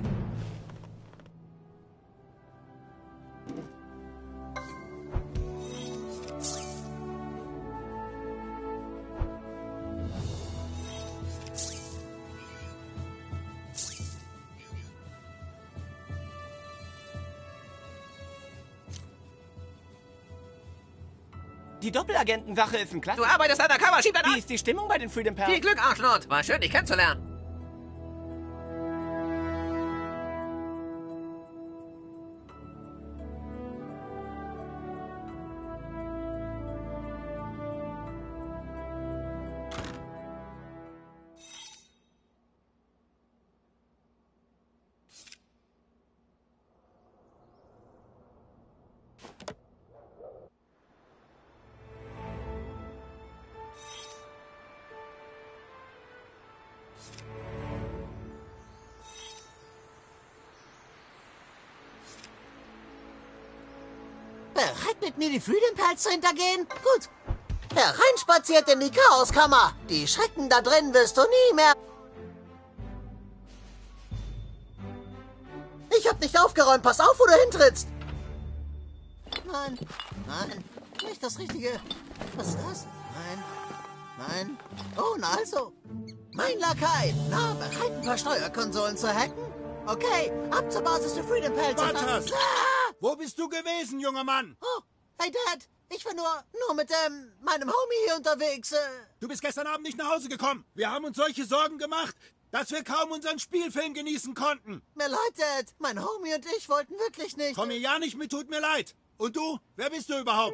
Speaker 3: Die Doppelagentensache ist ein Klasse.
Speaker 20: Du arbeitest undercover, schieb dann ab!
Speaker 3: Wie ist die Stimmung bei den Freedom Pals?
Speaker 20: Viel Glück, Arschlord. War schön, dich kennenzulernen.
Speaker 2: Bereit, mit mir die Freedom Pals zu hintergehen? Gut. Hereinspaziert in die Chaoskammer. Die Schrecken da drin wirst du nie mehr... Ich hab nicht aufgeräumt. Pass auf, wo du hintrittst. Nein, nein, nicht das Richtige. Was ist das? Nein, nein. Oh, na also. Mein Lakai. Na, bereit, ein paar Steuerkonsolen zu hacken? Okay, ab zur Basis der Freedom Pals.
Speaker 21: Butters! Wo bist du gewesen, junger Mann?
Speaker 2: Oh, hey Dad, ich war nur mit meinem Homie hier unterwegs.
Speaker 21: Du bist gestern Abend nicht nach Hause gekommen. Wir haben uns solche Sorgen gemacht, dass wir kaum unseren Spielfilm genießen konnten.
Speaker 2: Mir leid, Dad. Mein Homie und ich wollten wirklich nicht.
Speaker 21: Komm mir ja nicht mit, tut mir leid. Und du? Wer bist du überhaupt?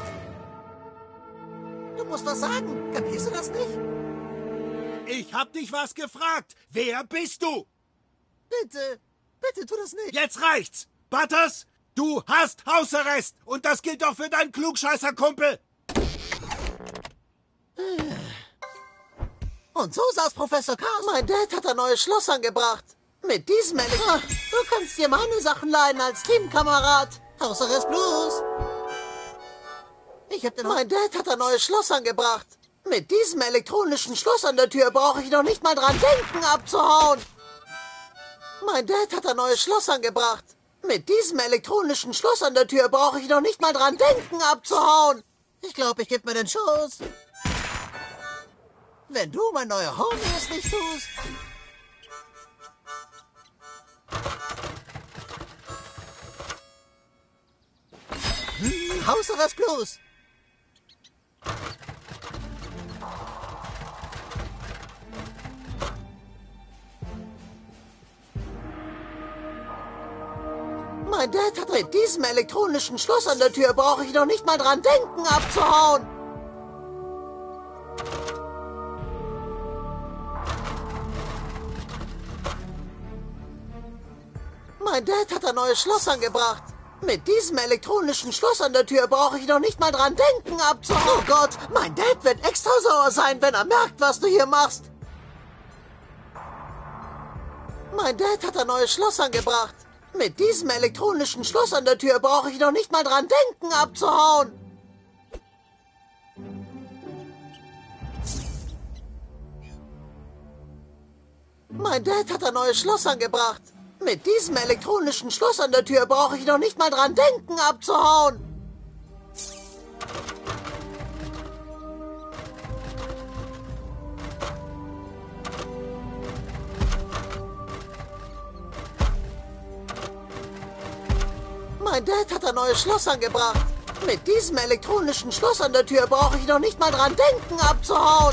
Speaker 2: Du musst was sagen. Kapierst du das nicht?
Speaker 21: Ich hab dich was gefragt. Wer bist du?
Speaker 2: Bitte, bitte tu das nicht.
Speaker 21: Jetzt reicht's. Butters, du hast Hausarrest. Und das gilt auch für deinen Klugscheißer-Kumpel.
Speaker 2: Und so saß Professor Chaos. Mein Dad hat ein neues Schloss angebracht. Mit diesem Du kannst dir meine Sachen leihen als Teamkamerad. Hausarrest Blues. Mein Dad hat ein neues Schloss angebracht. Mit diesem elektronischen Schloss an der Tür brauche ich noch nicht mal dran denken, abzuhauen. Mein Dad hat ein neues Schloss angebracht. Mit diesem elektronischen Schloss an der Tür brauche ich noch nicht mal dran denken, abzuhauen. Ich glaube, ich gebe mir den Schuss. Wenn du, mein neuer Homie, es nicht tust. Hausarrest Blues. Mein Dad hat mit diesem elektronischen Schloss an der Tür brauche ich noch nicht mal dran denken, abzuhauen. Mein Dad hat ein neues Schloss angebracht. Mit diesem elektronischen Schloss an der Tür brauche ich noch nicht mal dran denken, abzuhauen. Oh Gott, mein Dad wird extra sauer sein, wenn er merkt, was du hier machst. Mein Dad hat ein neues Schloss angebracht. Mit diesem elektronischen Schloss an der Tür brauche ich noch nicht mal dran denken, abzuhauen. Mein Dad hat ein neues Schloss angebracht. Mit diesem elektronischen Schloss an der Tür brauche ich noch nicht mal dran denken, abzuhauen. Mein Dad hat ein neues Schloss angebracht. Mit diesem elektronischen Schloss an der Tür brauche ich noch nicht mal dran denken, abzuhauen.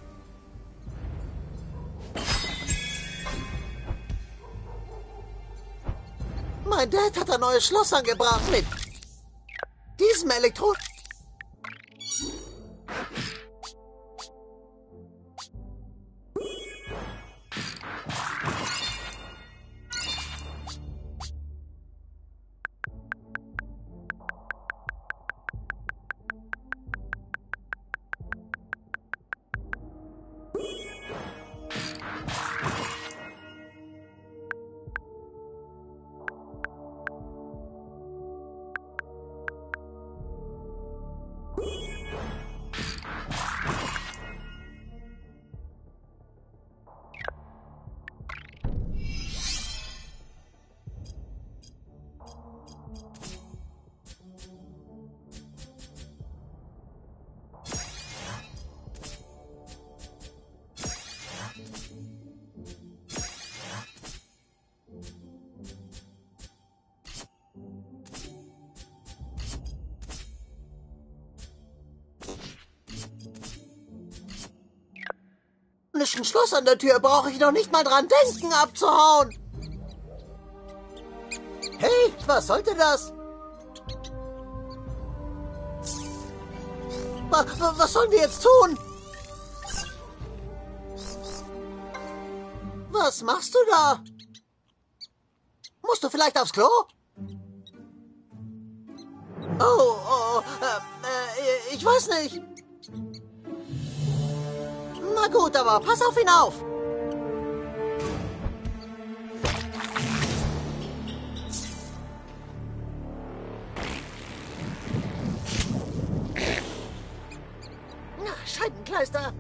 Speaker 2: Mein Dad hat ein neues Schloss angebracht. Mit diesem Schloss an der Tür brauche ich noch nicht mal dran denken, abzuhauen. Hey, was sollte das? Was sollen wir jetzt tun? Was machst du da? Musst du vielleicht aufs Klo? Ich weiß nicht. Na gut, aber pass auf ihn auf. Na, Scheibenkleister.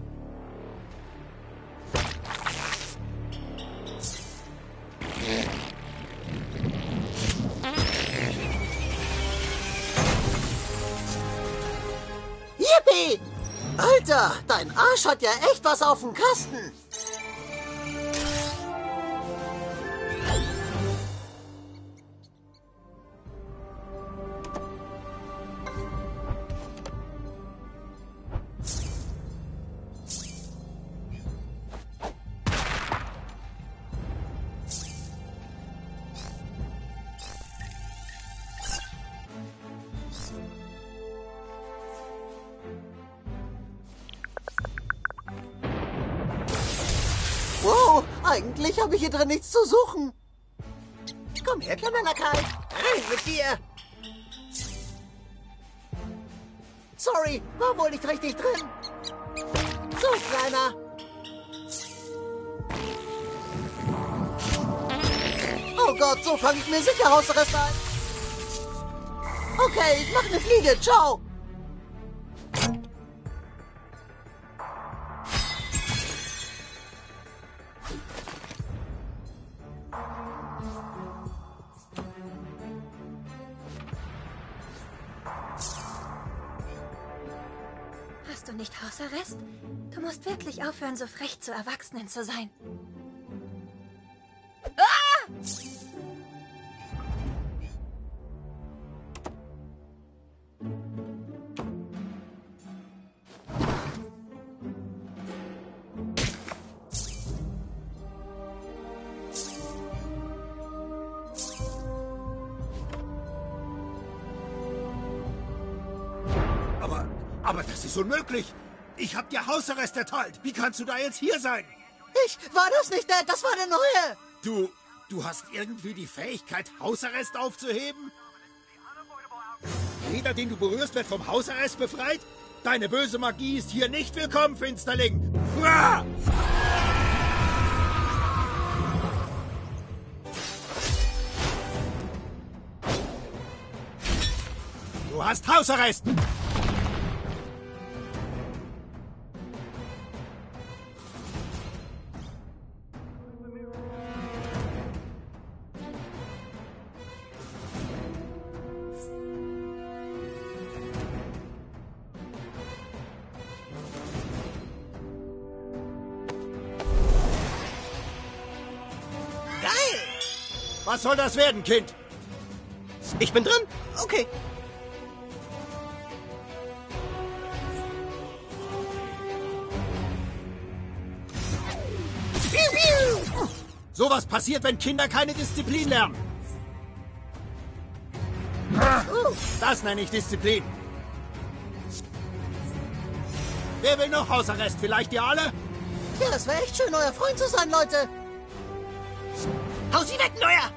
Speaker 2: Alter, dein Arsch hat ja echt was auf dem Kasten. Wow, eigentlich habe ich hier drin nichts zu suchen. Komm her, kleiner Lakai. Rein mit dir. Sorry, war wohl nicht richtig drin. So, Kleiner. Oh Gott, so fange ich mir sicher Hausarrest ein. Okay, ich mache eine Fliege. Ciao.
Speaker 11: Hast du nicht Hausarrest? Du musst wirklich aufhören, so frech zu Erwachsenen zu sein. Ah!
Speaker 21: Aber das ist unmöglich. Ich hab dir Hausarrest erteilt. Wie kannst du da jetzt hier sein?
Speaker 2: Ich war das nicht, Dad. Das war der Neue.
Speaker 21: Du hast irgendwie die Fähigkeit, Hausarrest aufzuheben? Jeder, den du berührst, wird vom Hausarrest befreit? Deine böse Magie ist hier nicht willkommen, Finsterling. Uah! Du hast Hausarrest. Was soll das werden, Kind?
Speaker 4: Ich bin drin? Okay.
Speaker 21: Sowas passiert, wenn Kinder keine Disziplin lernen. Das nenne ich Disziplin. Wer will noch Hausarrest? Vielleicht ihr alle?
Speaker 2: Ja, es wäre echt schön, euer Freund zu sein, Leute.
Speaker 10: Hau sie weg, Neuer!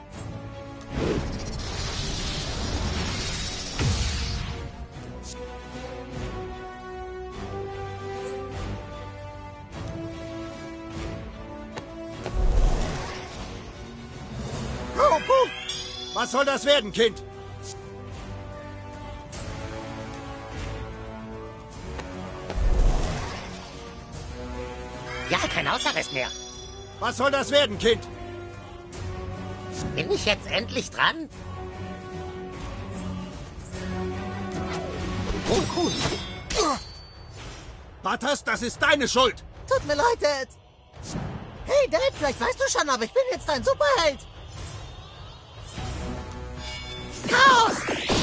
Speaker 21: Was soll das werden, Kind?
Speaker 1: Ja, kein Hausarrest mehr.
Speaker 21: Was soll das werden, Kind?
Speaker 1: Bin ich jetzt endlich dran? Oh, cool.
Speaker 21: Butters, das ist deine Schuld.
Speaker 2: Tut mir leid, Dad. Hey, Dad, vielleicht weißt du schon, aber ich bin jetzt dein Superheld. Chaos!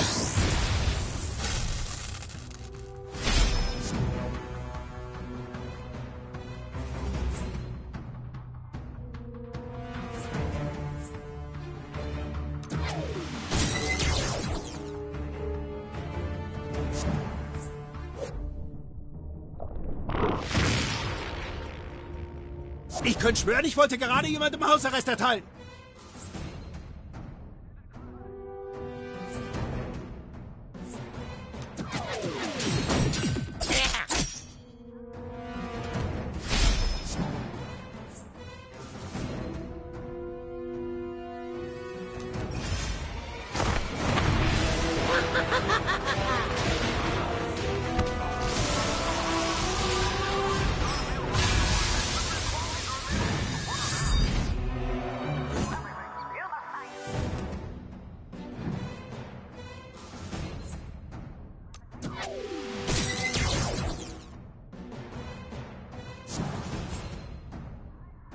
Speaker 21: Ich könnte schwören, ich wollte gerade jemandem Hausarrest erteilen.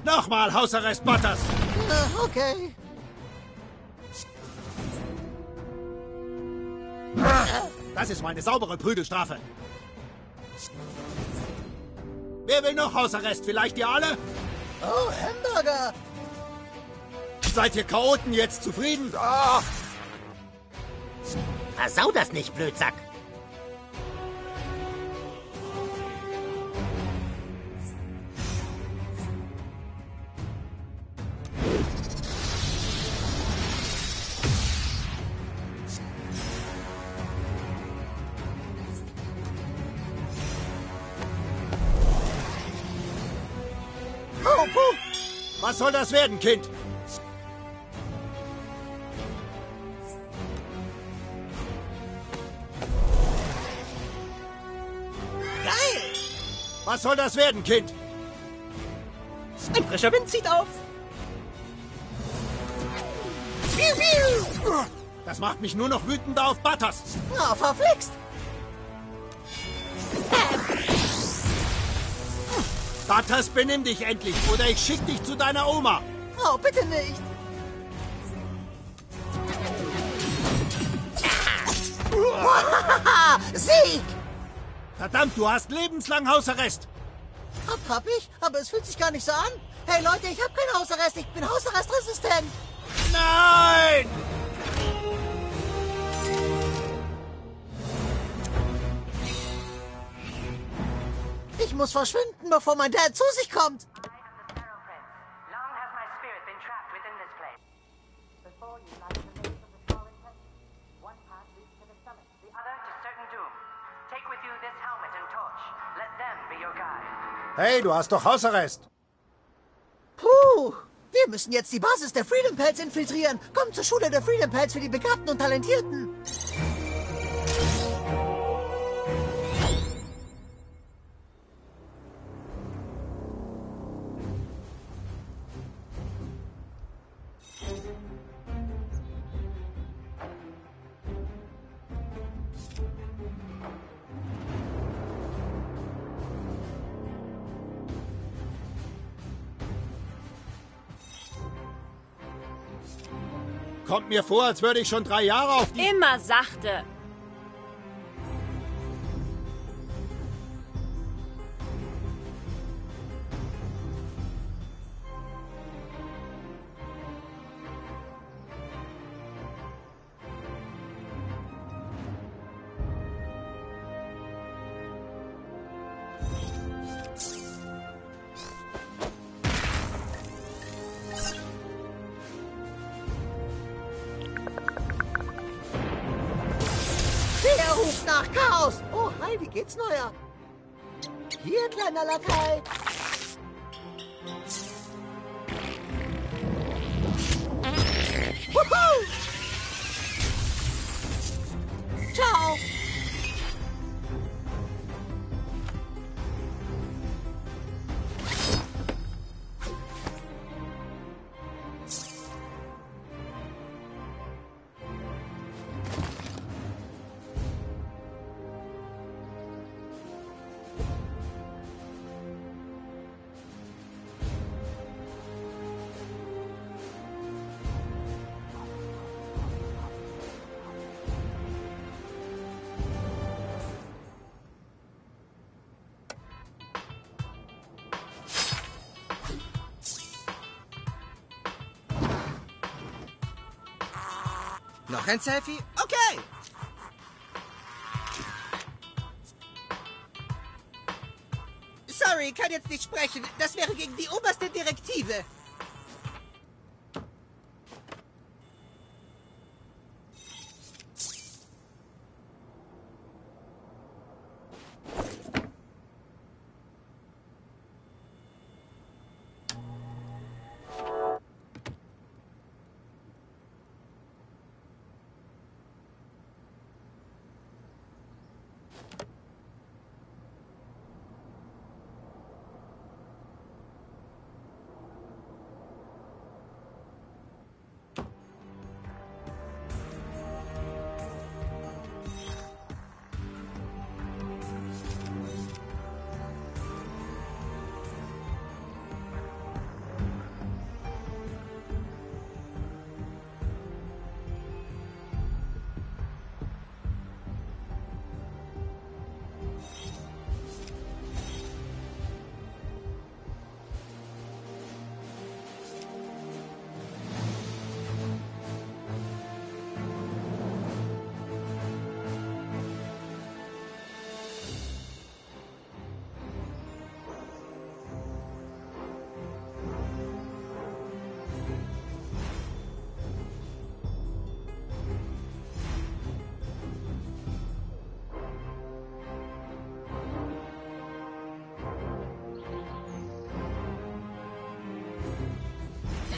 Speaker 21: Nochmal Hausarrest, Butters.
Speaker 2: Okay.
Speaker 21: Das ist meine saubere Prügelstrafe. Wer will noch Hausarrest? Vielleicht ihr alle?
Speaker 2: Oh, Hamburger.
Speaker 21: Seid ihr Chaoten jetzt zufrieden?
Speaker 1: Versau das nicht, Blödsack.
Speaker 21: Oh, puh. Was soll das werden, Kind?
Speaker 2: Geil!
Speaker 21: Was soll das werden, Kind?
Speaker 4: Ein frischer Wind zieht auf.
Speaker 2: Piu, piu.
Speaker 21: Das macht mich nur noch wütender auf Butters.
Speaker 2: Na, verflixt.
Speaker 21: Butters, benimm dich endlich, oder ich schick dich zu deiner Oma.
Speaker 2: Oh, bitte nicht. Sieg!
Speaker 21: Verdammt, du hast lebenslang Hausarrest.
Speaker 2: Hab ich? Aber es fühlt sich gar nicht so an. Hey Leute, ich habe keinen Hausarrest. Ich bin hausarrestresistent.
Speaker 21: Nein!
Speaker 2: Ich muss verschwinden, bevor mein Dad zu sich kommt.
Speaker 21: Hey, du hast doch Hausarrest.
Speaker 2: Puh, wir müssen jetzt die Basis der Freedom Pals infiltrieren. Komm zur Schule der Freedom Pals für die Begabten und Talentierten.
Speaker 21: Kommt mir vor, als würde ich schon 3 Jahre auf die...
Speaker 13: Immer sachte.
Speaker 2: Der ruft nach Chaos. Oh, hi, wie geht's, Neuer? Hier, kleiner Lakai. Wuhu! Ciao.
Speaker 4: Noch ein Selfie? Okay. Sorry, kann jetzt nicht sprechen. Das wäre gegen die oberste Direktive.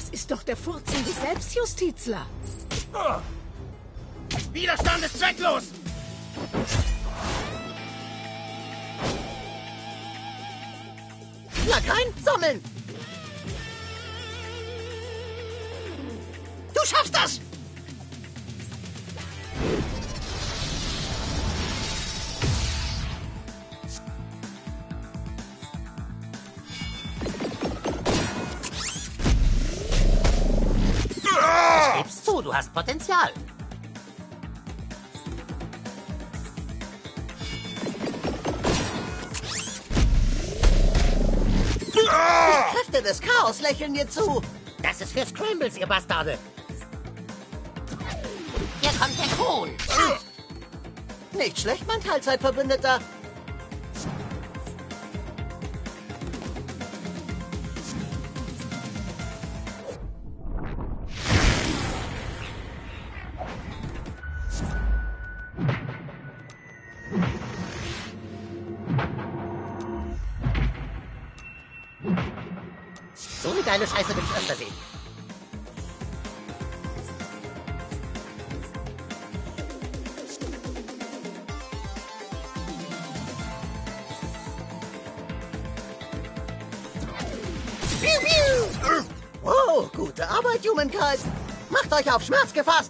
Speaker 13: Das ist doch der furzende Selbstjustizler.
Speaker 21: Widerstand ist zwecklos!
Speaker 2: Lakeien, sammeln! Du schaffst das!
Speaker 1: Ich geb's zu, du hast Potenzial.
Speaker 2: Die Kräfte des Chaos lächeln dir zu.
Speaker 1: Das ist für Scrambles, ihr Bastarde. Hier kommt der Kuhn.
Speaker 2: Nicht schlecht, mein Teilzeitverbündeter.
Speaker 1: So eine geile Scheiße will ich öfter sehen.
Speaker 2: Wow, gute Arbeit, Humankind. Macht euch auf Schmerz gefasst.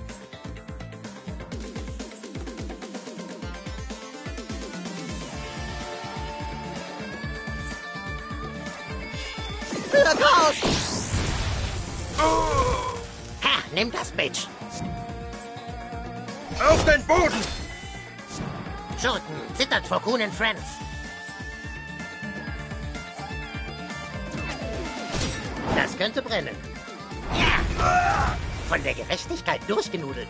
Speaker 2: Für Chaos!
Speaker 1: Ha, nimm das, Bitch.
Speaker 21: Auf den Boden!
Speaker 1: Schurken, zittert vor Kuhn Friends. Das könnte brennen. Ja! Von der Gerechtigkeit durchgenudelt.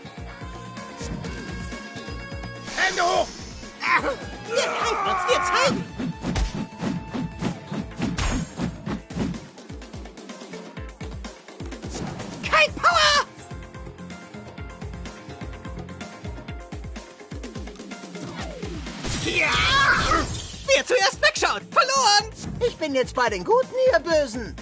Speaker 21: Hände hoch!
Speaker 2: Wir greifen uns, wir zeigen! Kein Power! Ja! Wer zuerst wegschaut, verloren! Ich bin jetzt bei den Guten, ihr Bösen.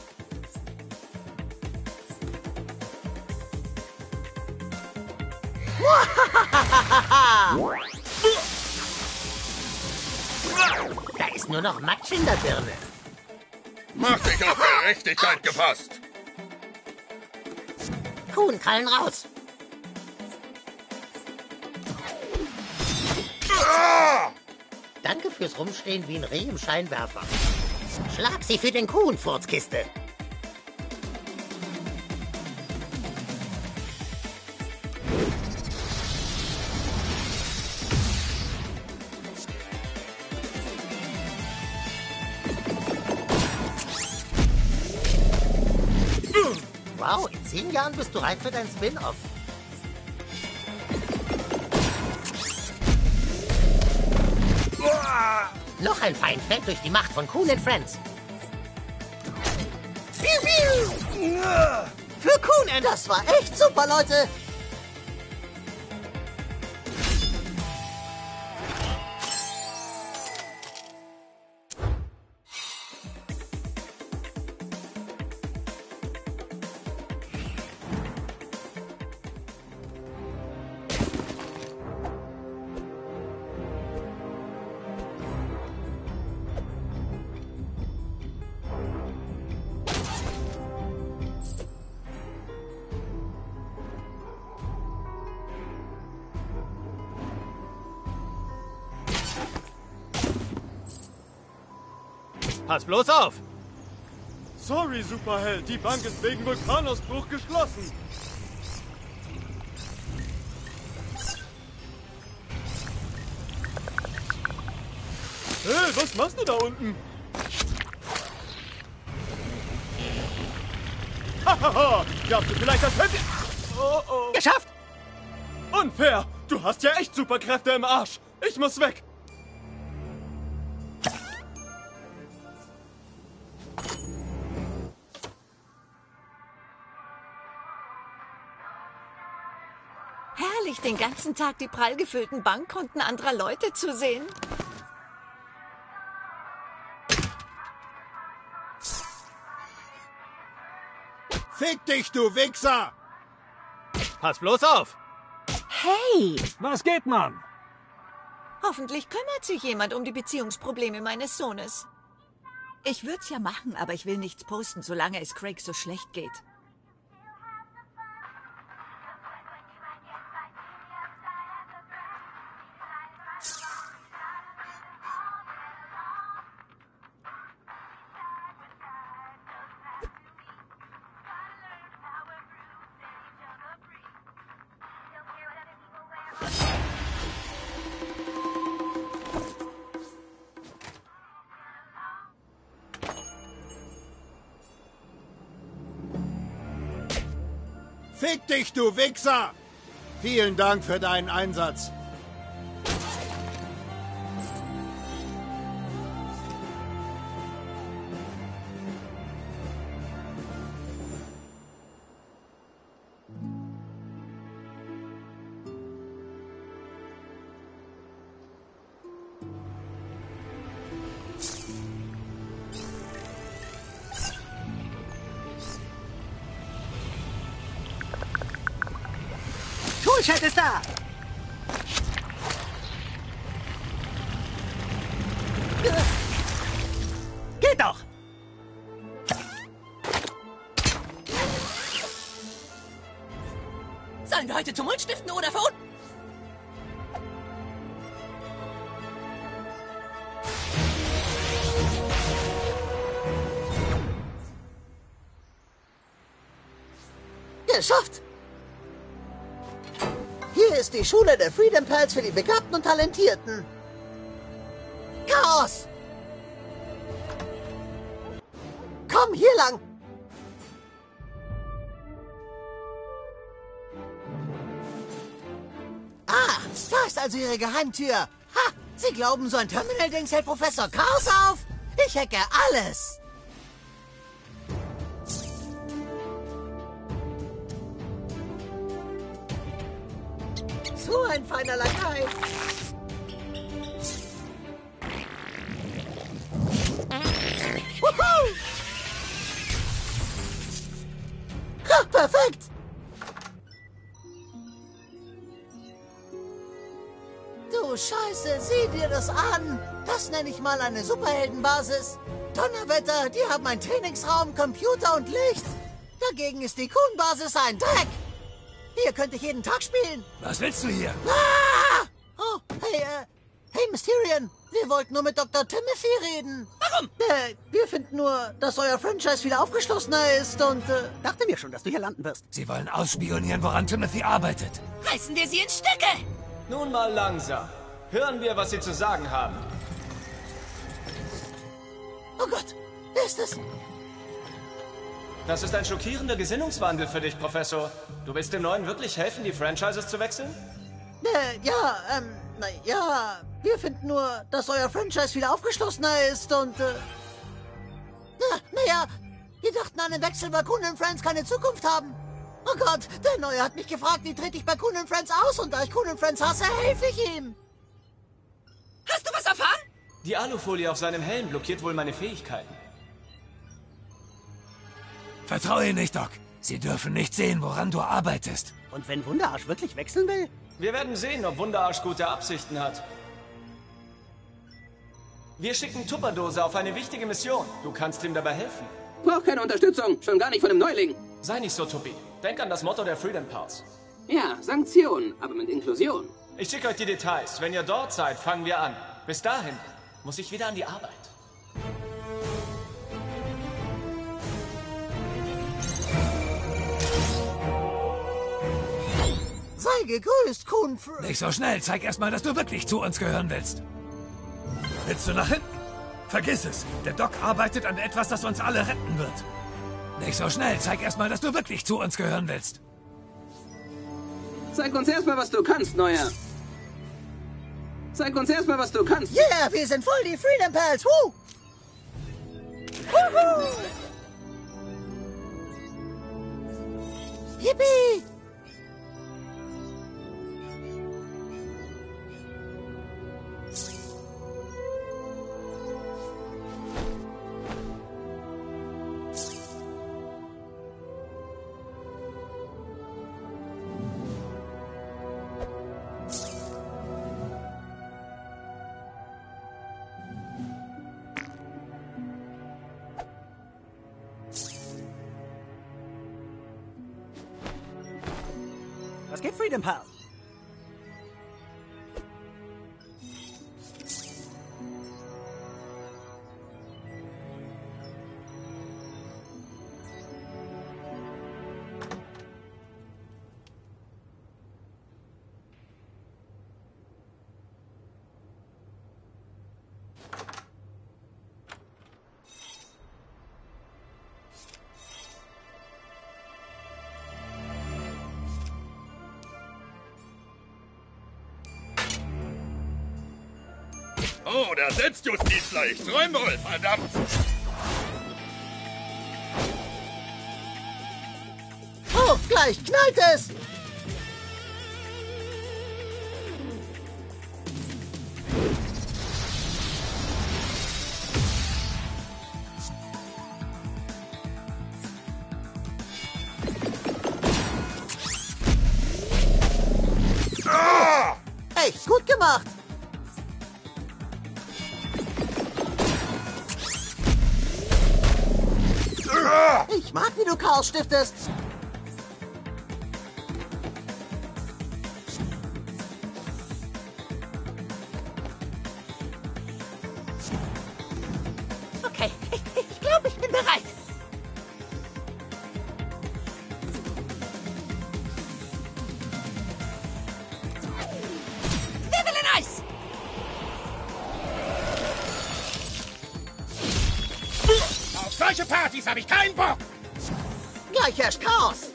Speaker 1: Da ist nur noch Matsch in der Birne.
Speaker 21: Mach dich auf Gerechtigkeit gefasst!
Speaker 1: Kuhnkrallen raus. Danke fürs Rumstehen wie ein Reh im Scheinwerfer. Schlag sie für den Kuhn, Furzkiste. Wow, in 10 Jahren bist du reif für dein Spin-Off. Noch ein Feind fällt durch die Macht von Kuhn Friends.
Speaker 2: Für Kuhn, das war echt super, Leute.
Speaker 22: Pass bloß auf!
Speaker 18: Sorry, Superheld, die Bank ist wegen Vulkanausbruch geschlossen. Hey, was machst du da unten? Hahaha, glaubst du vielleicht, das hätte... Oh, oh.
Speaker 2: Geschafft!
Speaker 18: Unfair! Du hast ja echt Superkräfte im Arsch. Ich muss weg.
Speaker 13: Herrlich, den ganzen Tag die prall gefüllten Bankkonten anderer Leute zu sehen.
Speaker 21: Fick dich, du Wichser!
Speaker 9: Pass bloß auf!
Speaker 13: Hey!
Speaker 9: Was geht, Mann?
Speaker 13: Hoffentlich kümmert sich jemand um die Beziehungsprobleme meines Sohnes. Ich würde es ja machen, aber ich will nichts posten, solange es Craig so schlecht geht.
Speaker 21: Fick dich, du Wichser! Vielen Dank für deinen Einsatz.
Speaker 4: Toolshed ist da! Geht doch!
Speaker 17: Sollen wir heute Tumult stiften oder verunten?
Speaker 2: Geschafft! Hier ist die Schule der Freedom Pals für die Begabten und Talentierten. Chaos! Komm, hier lang! Ah, da ist also Ihre Geheimtür. Ha! Sie glauben, so ein Terminal-Dings hält Professor Chaos auf? Ich hacke alles! So ein feiner Lakai. Wuhu! Ha, perfekt! Du Scheiße, sieh dir das an! Das nenne ich mal eine Superheldenbasis. Donnerwetter, die haben einen Trainingsraum, Computer und Licht. Dagegen ist die Kuhn-Basis ein Dreck. Hier könnte ich jeden Tag spielen.
Speaker 9: Was willst du hier?
Speaker 2: Ah! Oh, hey, Mysterion. Wir wollten nur mit Dr. Timothy reden.
Speaker 17: Warum?
Speaker 2: Wir finden nur, dass euer Franchise wieder aufgeschlossener ist und,
Speaker 4: Dachte mir schon, dass du hier landen wirst.
Speaker 9: Sie wollen ausspionieren, woran Timothy arbeitet.
Speaker 17: Reißen wir sie in Stücke!
Speaker 22: Nun mal langsam. Hören wir, was Sie zu sagen haben.
Speaker 2: Oh Gott, wer ist das?
Speaker 22: Das ist ein schockierender Gesinnungswandel für dich, Professor. Du willst dem Neuen wirklich helfen, die Franchises zu wechseln?
Speaker 2: Wir finden nur, dass euer Franchise wieder aufgeschlossener ist und, wir dachten, an einem Wechsel bei Coon & Friends keine Zukunft haben. Oh Gott, der Neue hat mich gefragt, wie trete ich bei Coon & Friends aus und da ich Coon & Friends hasse, helfe ich ihm.
Speaker 17: Hast du was erfahren?
Speaker 22: Die Alufolie auf seinem Helm blockiert wohl meine Fähigkeiten.
Speaker 9: Vertraue ihr nicht, Doc. Sie dürfen nicht sehen, woran du arbeitest.
Speaker 4: Und wenn Wunderarsch wirklich wechseln will?
Speaker 22: Wir werden sehen, ob Wunderarsch gute Absichten hat. Wir schicken Tupperdose auf eine wichtige Mission. Du kannst ihm dabei helfen.
Speaker 23: Brauch keine Unterstützung, schon gar nicht von dem Neuling.
Speaker 22: Sei nicht so, Tuppi. Denk an das Motto der Freedom Pals.
Speaker 23: Ja, Sanktionen, aber mit Inklusion.
Speaker 22: Ich schicke euch die Details. Wenn ihr dort seid, fangen wir an. Bis dahin muss ich wieder an die Arbeit.
Speaker 2: Sei gegrüßt, Coon.
Speaker 9: Nicht so schnell. Zeig erst mal, dass du wirklich zu uns gehören willst. Willst du nach hinten? Vergiss es. Der Doc arbeitet an etwas, das uns alle retten wird. Nicht so schnell. Zeig erst mal, dass du wirklich zu uns gehören willst.
Speaker 23: Zeig uns erstmal, was du kannst, Neuer. Zeig uns erstmal, was du kannst.
Speaker 2: Yeah, wir sind voll die Freedom Pals. Woo! Wuhu! Yippie!
Speaker 4: Was geht, Freedom Pal?
Speaker 7: Oh, der Selbstjustizler. Ich träum wohl, verdammt.
Speaker 2: Oh, gleich knallt es. Echt gut gemacht. Ich mag, wie du Chaos stiftest.
Speaker 6: Okay, ich glaube, ich bin bereit. Devil in Ice!
Speaker 1: Auf solche Partys habe ich keinen Bock.
Speaker 2: Gleich herrscht Chaos.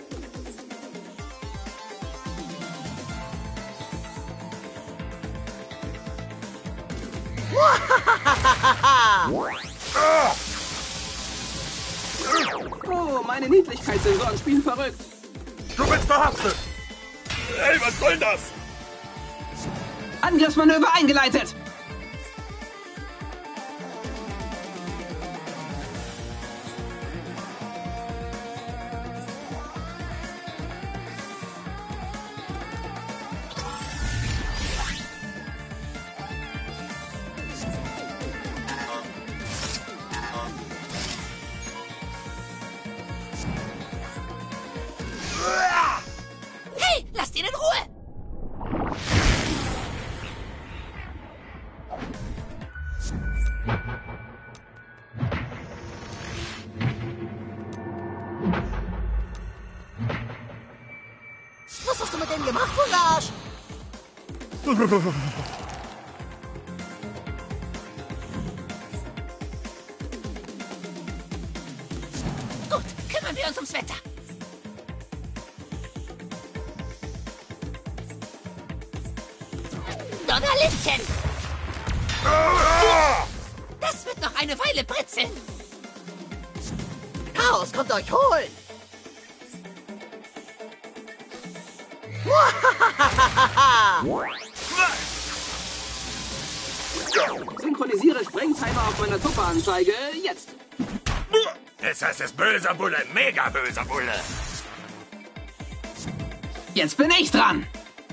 Speaker 23: Oh, meine Niedlichkeitssensoren spielen verrückt.
Speaker 7: Du bist verhaftet. Hey, was soll das?
Speaker 23: Angriffsmanöver eingeleitet.
Speaker 6: Hey, lasst ihn in Ruhe!
Speaker 2: Was hast du mit dem gemacht, Fulasch?
Speaker 6: Gut, kümmern wir uns ums Wetter. Donnerlittchen! Das wird noch eine Weile britzeln.
Speaker 2: Chaos kommt euch holen.
Speaker 23: Synchronisiere Sprengtimer auf meiner Tupperanzeige jetzt.
Speaker 7: Das ist böser Bulle, mega böser Bulle.
Speaker 23: Jetzt bin ich dran.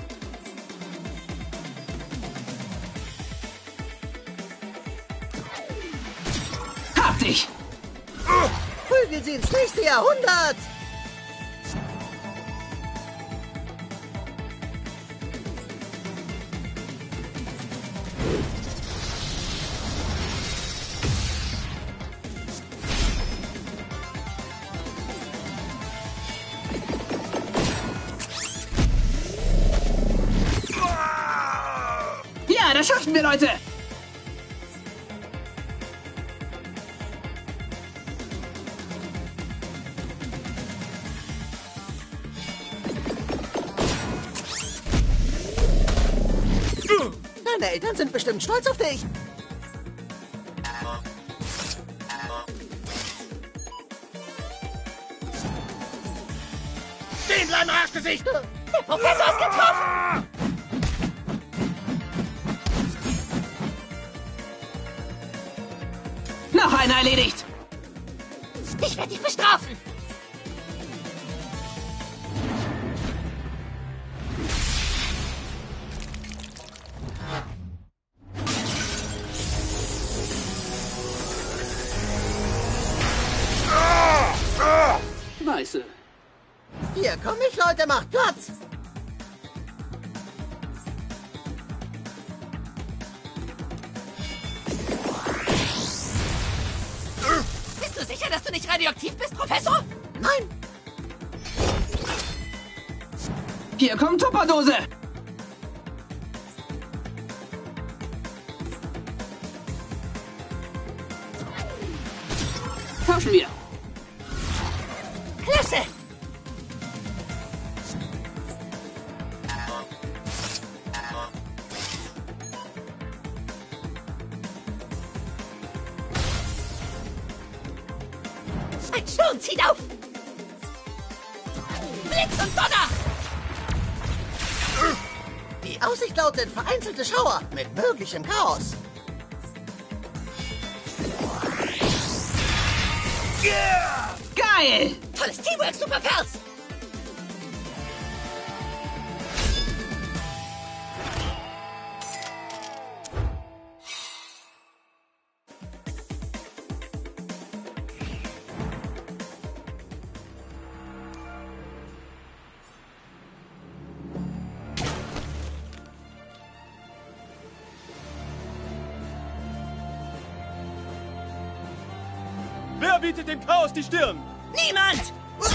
Speaker 23: Hab dich.
Speaker 2: Prügel sie ins nächste Jahrhundert.
Speaker 23: Ja, das schaffen wir, Leute.
Speaker 2: Deine Eltern sind bestimmt stolz auf dich.
Speaker 1: Stehen bleiben, Arschgesicht!
Speaker 6: Der Professor ist getroffen!
Speaker 23: Noch einer erledigt.
Speaker 6: Ich werde dich bestrafen.
Speaker 23: Weiße.
Speaker 2: Hier komm ich, Leute, macht Platz.
Speaker 6: du nicht radioaktiv bist, Professor?
Speaker 2: Nein.
Speaker 23: Hier kommt Tupperdose. Tauschen wir.
Speaker 6: Klasse. Ein Sturm zieht auf. Blitz und Donner.
Speaker 2: Die Aussicht lautet vereinzelte Schauer mit möglichem Chaos.
Speaker 23: Yeah! Geil!
Speaker 6: Tolles Teamwork, Superpals!
Speaker 22: Wer bietet dem Chaos die Stirn?
Speaker 6: Niemand!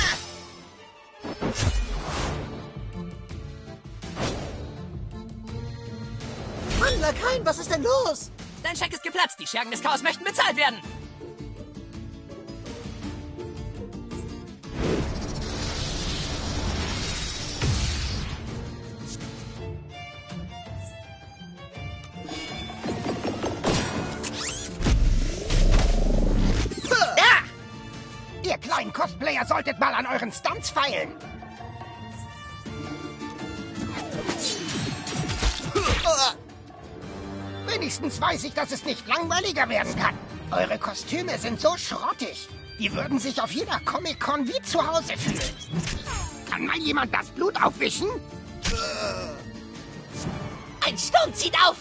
Speaker 2: Mann, Lakaien, was ist denn los?
Speaker 6: Dein Scheck ist geplatzt. Die Schergen des Chaos möchten bezahlt werden.
Speaker 1: Ihr kleinen Cosplayer solltet mal an euren Stunts feilen. Wenigstens weiß ich, dass es nicht langweiliger werden kann. Eure Kostüme sind so schrottig. Die würden sich auf jeder Comic-Con wie zu Hause fühlen. Kann mal jemand das Blut aufwischen?
Speaker 6: Ein Sturm zieht auf.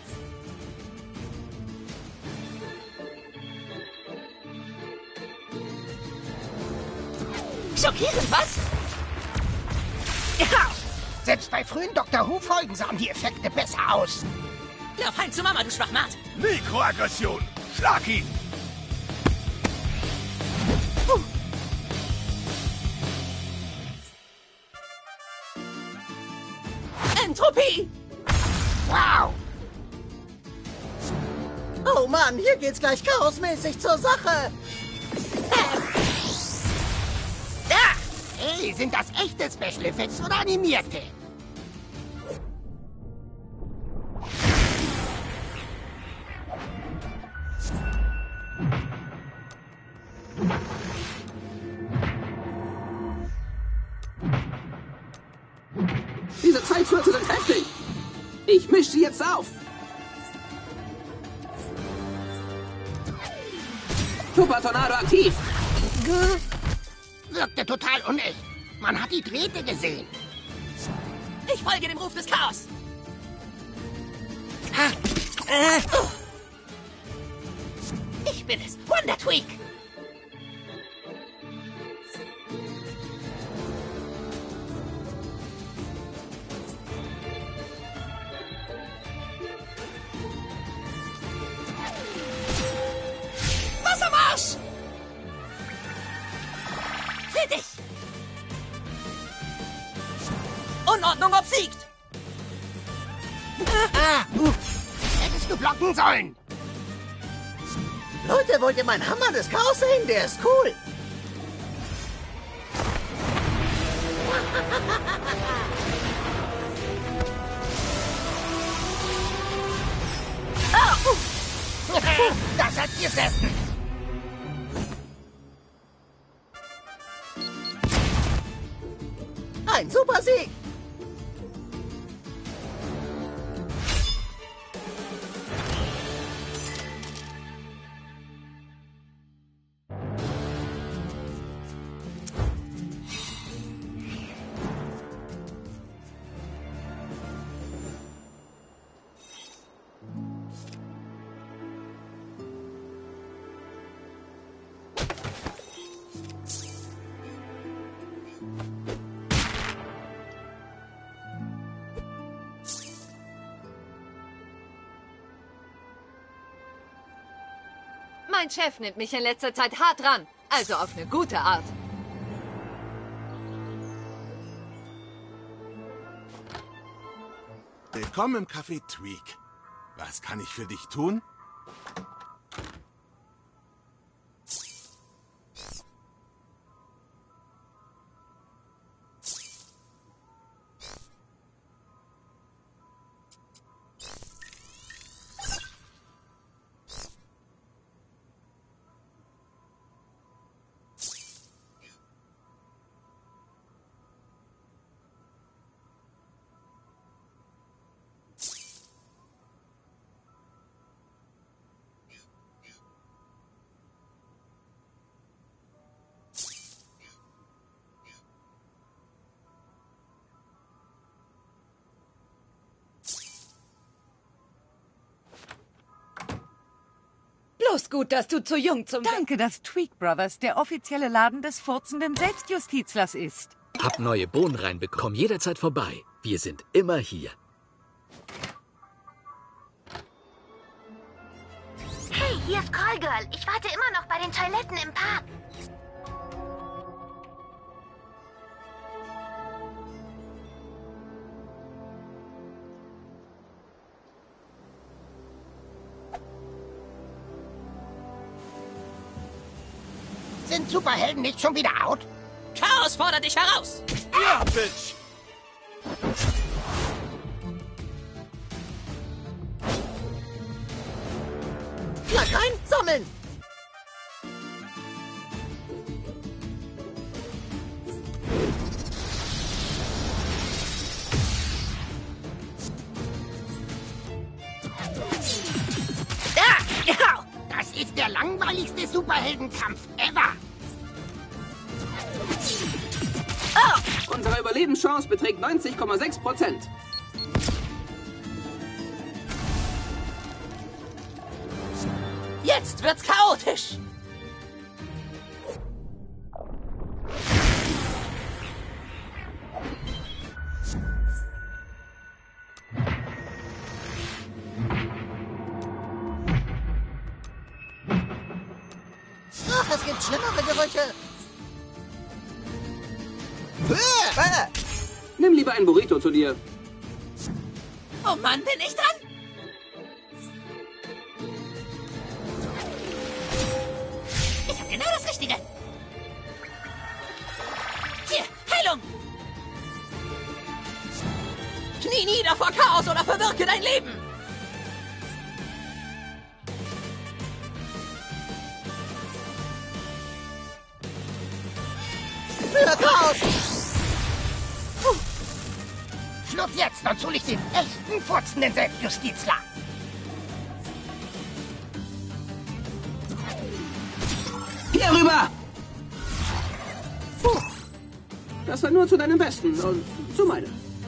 Speaker 6: Schockierend, was?
Speaker 1: Ja! Selbst bei frühen Dr. Who-Folgen sahen die Effekte besser aus.
Speaker 6: Lauf heim zu Mama, du Schwachmat.
Speaker 7: Mikroaggression. Schlag ihn.
Speaker 6: Entropie.
Speaker 1: Wow!
Speaker 2: Oh Mann, hier geht's gleich chaosmäßig zur Sache.
Speaker 1: Hey, sind das echte Special Effects oder animierte?
Speaker 23: Diese Zeitschürze sind heftig. Ich mische sie jetzt auf. Super Tornado aktiv.
Speaker 1: Wirkte total unecht. Man hat die Drähte gesehen.
Speaker 6: Ich folge dem Ruf des Chaos. Ich bin es, Wonder Tweak. Wassermarsch! Für dich! Unordnung obsiegt!
Speaker 1: Hättest du blocken sollen.
Speaker 2: Leute, wollt ihr meinen Hammer des Chaos sehen? Der ist cool.
Speaker 1: Das hat gesessen.
Speaker 2: Ein super Sieg.
Speaker 14: Mein Chef nimmt mich in letzter Zeit hart ran.
Speaker 13: Also auf eine gute Art.
Speaker 8: Willkommen im Café Tweak. Was kann ich für dich tun?
Speaker 13: Bloß gut, dass du zu jung zum...
Speaker 14: Danke, dass Tweak Brothers der offizielle Laden des furzenden Selbstjustizlers ist.
Speaker 15: Hab neue Bohnen reinbekommen, jederzeit vorbei. Wir sind immer hier.
Speaker 16: Hey, hier ist Callgirl. Ich warte immer noch bei den Toiletten im Park.
Speaker 1: Sind Superhelden nicht schon wieder out?
Speaker 17: Chaos fordert dich heraus!
Speaker 21: Ja, Bitch!
Speaker 2: Schlag ein, sammeln!
Speaker 1: Das ist der langweiligste Superheldenkampf ever.
Speaker 23: Unsere Überlebenschance beträgt 90,6%.
Speaker 17: Jetzt wird's chaotisch!
Speaker 2: Ach, es gibt schlimmere Gerüche.
Speaker 23: Nimm lieber ein Burrito zu dir.
Speaker 17: Oh Mann, bin ich dran? Ich hab genau das Richtige. Hier, Heilung! Knie nieder vor Chaos oder verwirke dein Leben!
Speaker 2: Für Chaos!
Speaker 1: Schluss jetzt, sonst hol ich den echten furzenden Selbstjustizler.
Speaker 23: Hier rüber! Das war nur zu deinem Besten und zu meinem.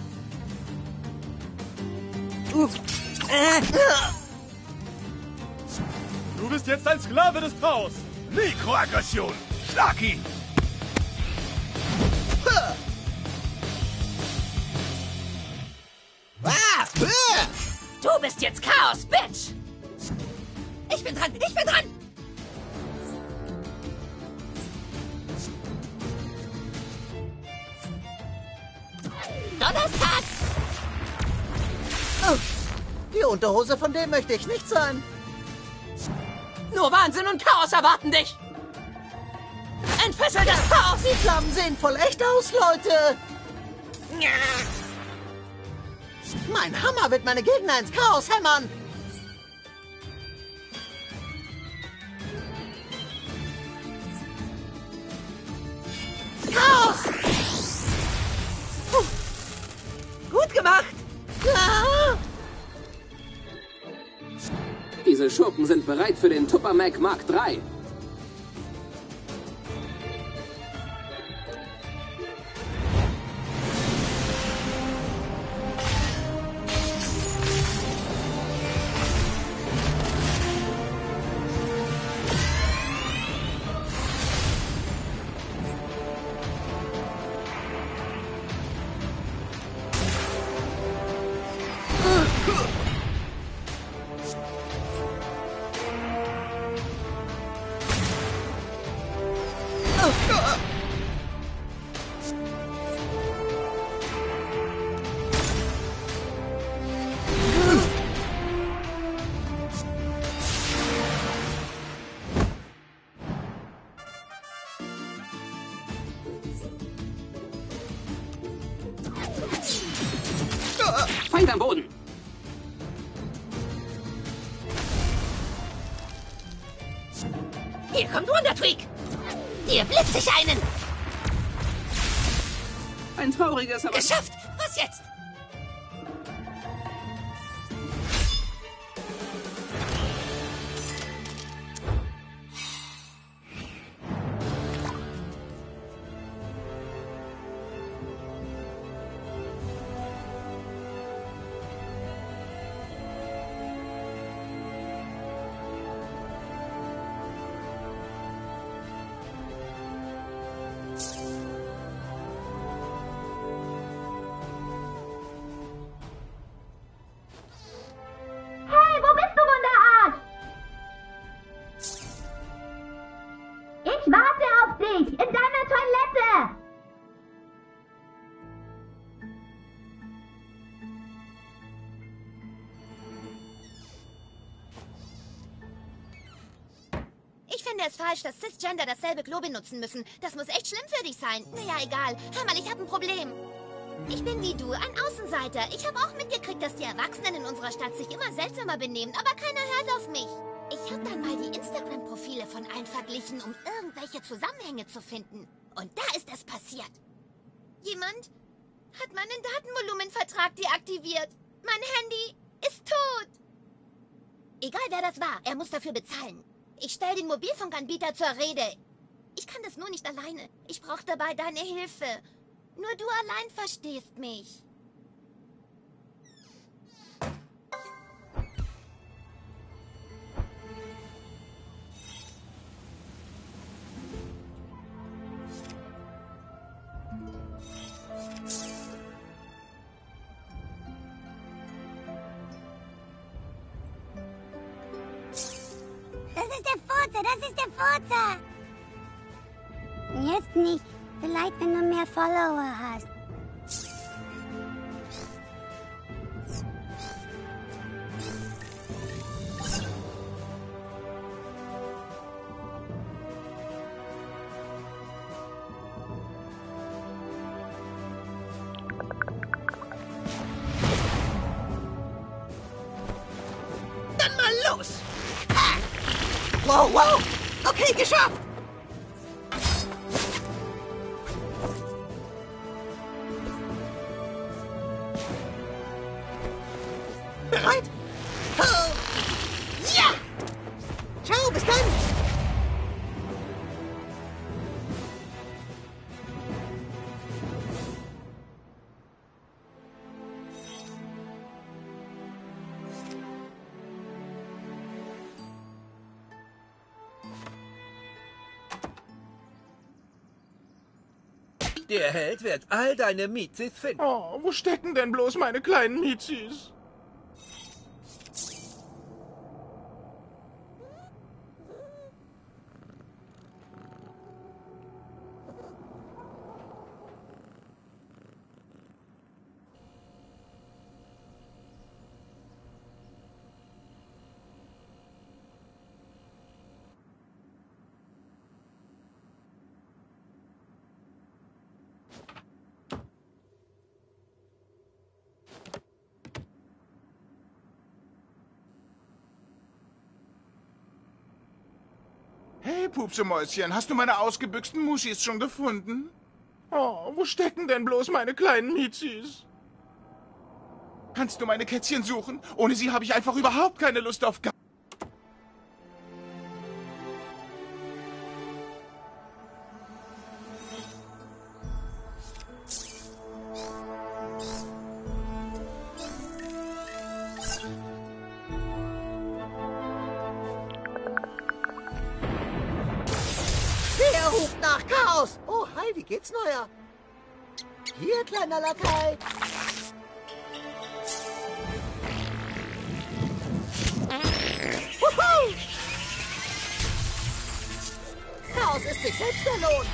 Speaker 21: Du bist jetzt ein Sklave des Chaos.
Speaker 7: Mikroaggression. Schlag ihn.
Speaker 17: Du bist jetzt Chaos, Bitch! Ich bin dran, ich bin dran! Donnerstag!
Speaker 2: Oh, die Unterhose von dem möchte ich nicht sein.
Speaker 17: Nur Wahnsinn und Chaos erwarten dich! Entfessel das Chaos!
Speaker 2: Die Flammen sehen voll echt aus, Leute! Mein Hammer wird meine Gegner ins Chaos hämmern! Chaos!
Speaker 17: Gut gemacht!
Speaker 2: Ja!
Speaker 23: Diese Schurken sind bereit für den Tupper Mac Mark III. Direkt am Boden.
Speaker 17: Hier kommt Wonder Tweak. Hier blitze ich einen.
Speaker 23: Ein trauriges, aber...
Speaker 17: Geschafft. Was jetzt?
Speaker 16: Hey, wo bist du, Wunderart? Ich warte auf dich in deiner Toilette.
Speaker 5: Ich finde es falsch, dass Cisgender dasselbe Klo benutzen müssen. Das muss echt schlimm für dich sein. Naja, egal. Hör mal, ich habe ein Problem. Ich bin wie du, ein Außenseiter. Ich habe auch mitgekriegt, dass die Erwachsenen in unserer Stadt sich immer seltsamer benehmen, aber keiner hört auf mich. Ich habe dann mal die Instagram-Profile von allen verglichen, um irgendwelche Zusammenhänge zu finden. Und da ist es passiert. Jemand hat meinen Datenvolumenvertrag deaktiviert. Mein Handy ist tot. Egal, wer das war, er muss dafür bezahlen. Ich stelle den Mobilfunkanbieter zur Rede. Ich kann das nur nicht alleine. Ich brauche dabei deine Hilfe. Nur du allein verstehst mich.
Speaker 12: Das ist der Furzer, das ist der Furzer. Jetzt nicht. Vielleicht, wenn du mehr Follower hast.
Speaker 2: Dann mal los! Wow, wow! Okay, geschafft! Bereit? Oh. Ja! Ciao, bis dann!
Speaker 19: Der Held wird all deine Mizis finden.
Speaker 21: Oh, wo stecken denn bloß meine kleinen Mizis? Hey, Pupsemäuschen, hast du meine ausgebüxten Muschis schon gefunden? Oh, wo stecken denn bloß meine kleinen Mizis? Kannst du meine Kätzchen suchen? Ohne sie habe ich einfach überhaupt keine Lust auf...
Speaker 2: Der ruft nach Chaos. Oh, hi, wie geht's, Neuer? Hier, kleiner Lakai. Wuhu! Chaos ist sich selbst belohnt.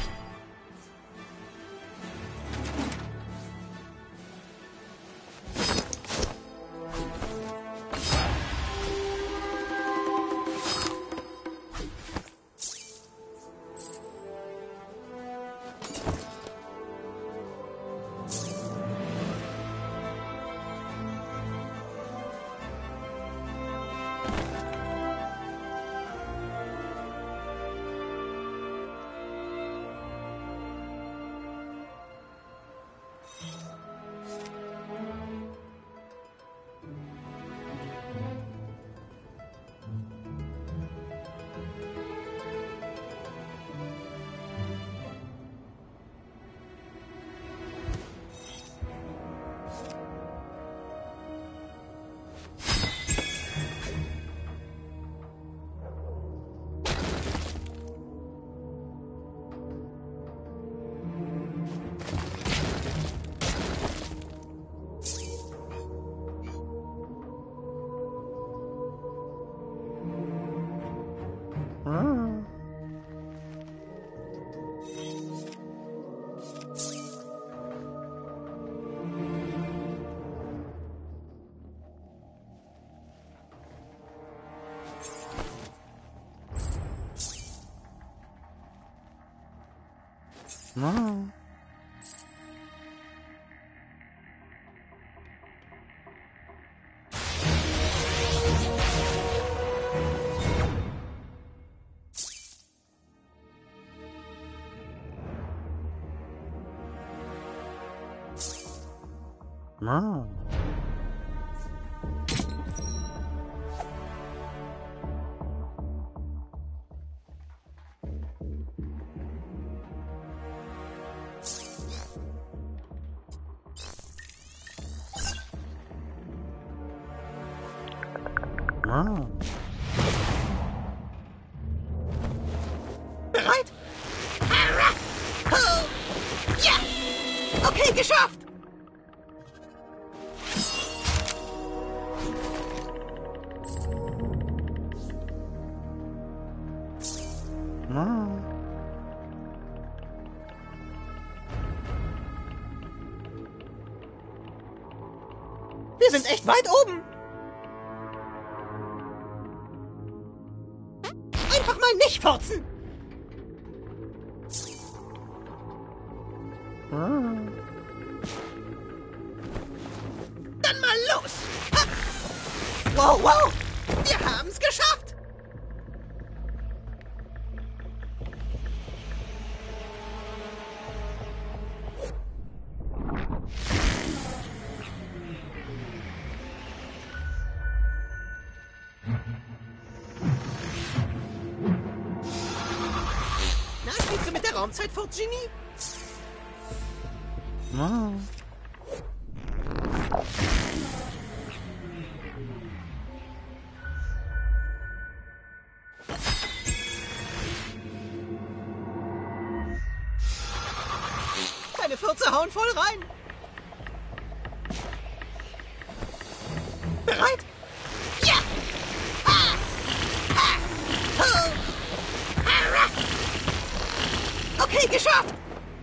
Speaker 2: Bereit? Ja! Okay, geschafft! Wir sind echt weit oben. Einfach mal nicht furzen. Dann mal los. Wow, wow. Wir haben's geschafft. Na, spielst du mit der Raumzeit fort, Genie? Deine Fürze hauen voll rein. Bereit? Ja! Ha! Ha! Ho! Hara! Okay, geschafft!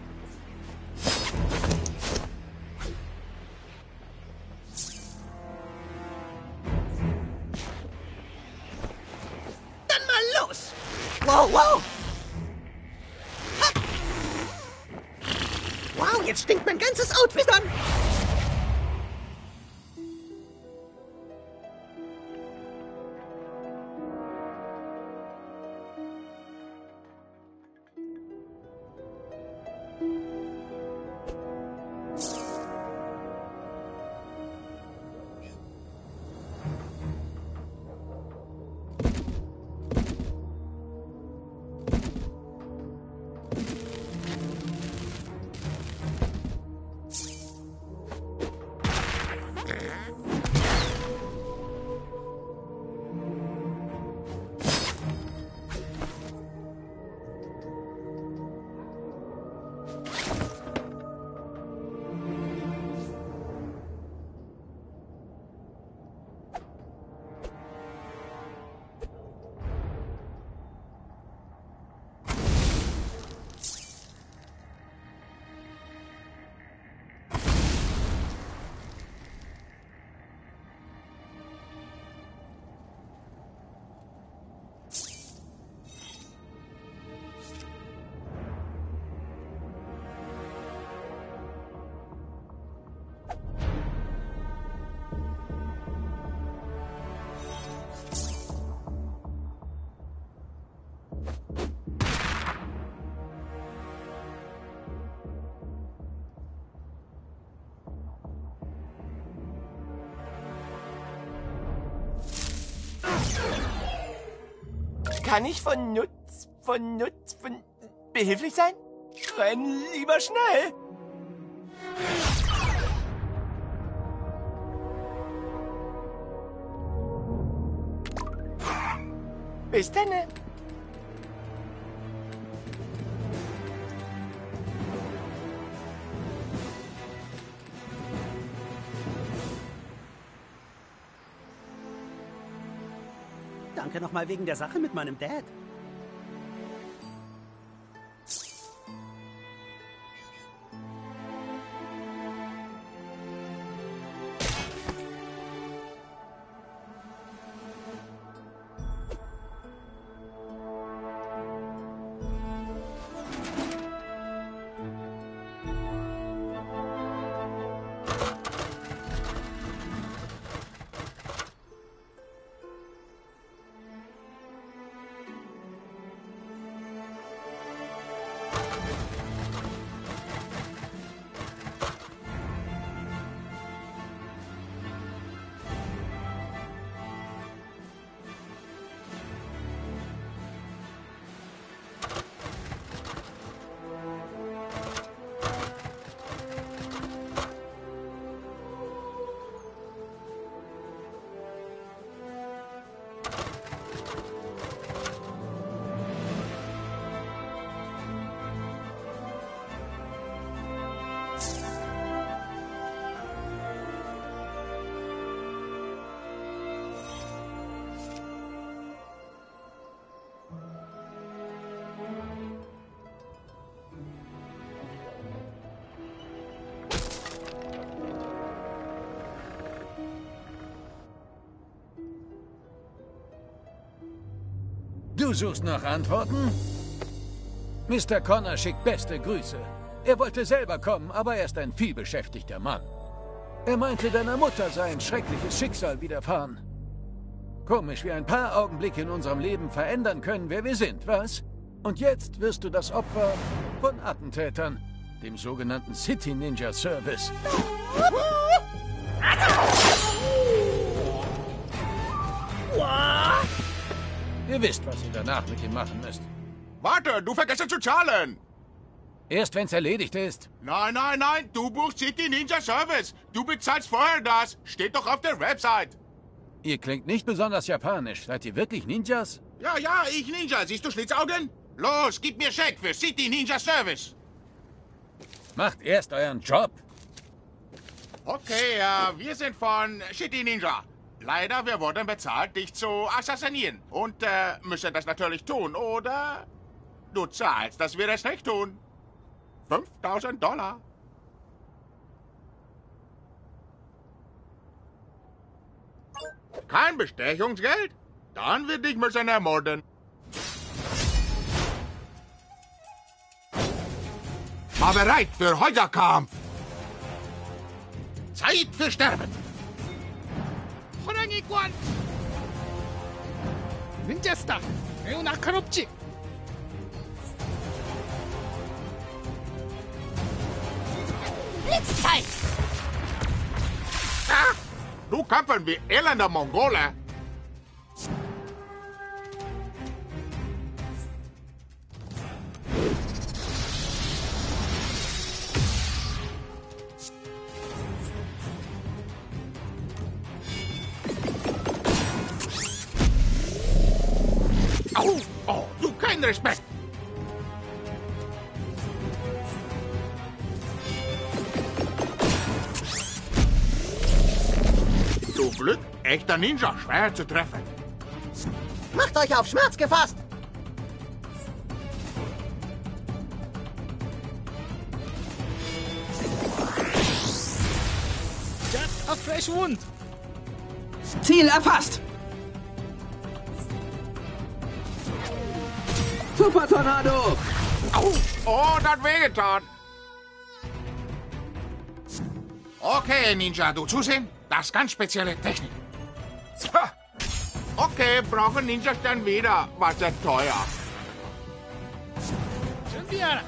Speaker 2: Dann mal los! Wow, wow! Ha! Wow, jetzt stinkt mein ganzes Outfit an!
Speaker 3: Kann ich von behilflich sein? Renn lieber schnell! Bis dann.
Speaker 4: Danke nochmal wegen der Sache mit meinem Dad.
Speaker 10: Du suchst nach Antworten? Mr. Connor schickt beste Grüße. Er wollte selber kommen, aber er ist ein vielbeschäftigter Mann. Er meinte, deiner Mutter sei ein schreckliches Schicksal widerfahren. Komisch, wie ein paar Augenblicke in unserem Leben verändern können, wer wir sind, was? Und jetzt wirst du das Opfer von Attentätern, dem sogenannten City Ninja Service. Ihr wisst, was ihr danach mit ihm machen müsst.
Speaker 21: Warte, du vergessen zu zahlen.
Speaker 10: Erst wenn's erledigt ist.
Speaker 21: Nein, nein, nein, du buchst City Ninja Service. Du bezahlst vorher das. Steht doch auf der Website.
Speaker 10: Ihr klingt nicht besonders japanisch. Seid ihr wirklich Ninjas?
Speaker 21: Ja, ja, ich Ninja. Siehst du Schlitzaugen? Los, gib mir Scheck für City Ninja Service.
Speaker 10: Macht erst euren Job.
Speaker 21: Okay, wir sind von City Ninja. Leider, wir wurden bezahlt, dich zu assassinieren. Und müssen das natürlich tun, oder? Du zahlst, dass wir das nicht tun. $5.000. Kein Bestechungsgeld? Dann wird dich müssen ermorden. War bereit für Häuserkampf. Zeit für Sterben.
Speaker 11: 호랑이 관 닌자스타 매우 날카롭지.
Speaker 21: Blitzzeit! Ah, du kämpfen wie elender Mongole. Au, oh, du kein Respekt. Du Glück, echter Ninja, schwer zu treffen.
Speaker 2: Macht euch auf Schmerz gefasst!
Speaker 11: Just a fresh wound.
Speaker 23: Ziel erfasst! Super Tornado!
Speaker 21: Au, oh, das wehgetan. Okay, Ninja, du zusehen? Das ist ganz spezielle Technik. Ha. Okay, brauchen Ninjas dann wieder. War sehr teuer.
Speaker 11: 준비하라.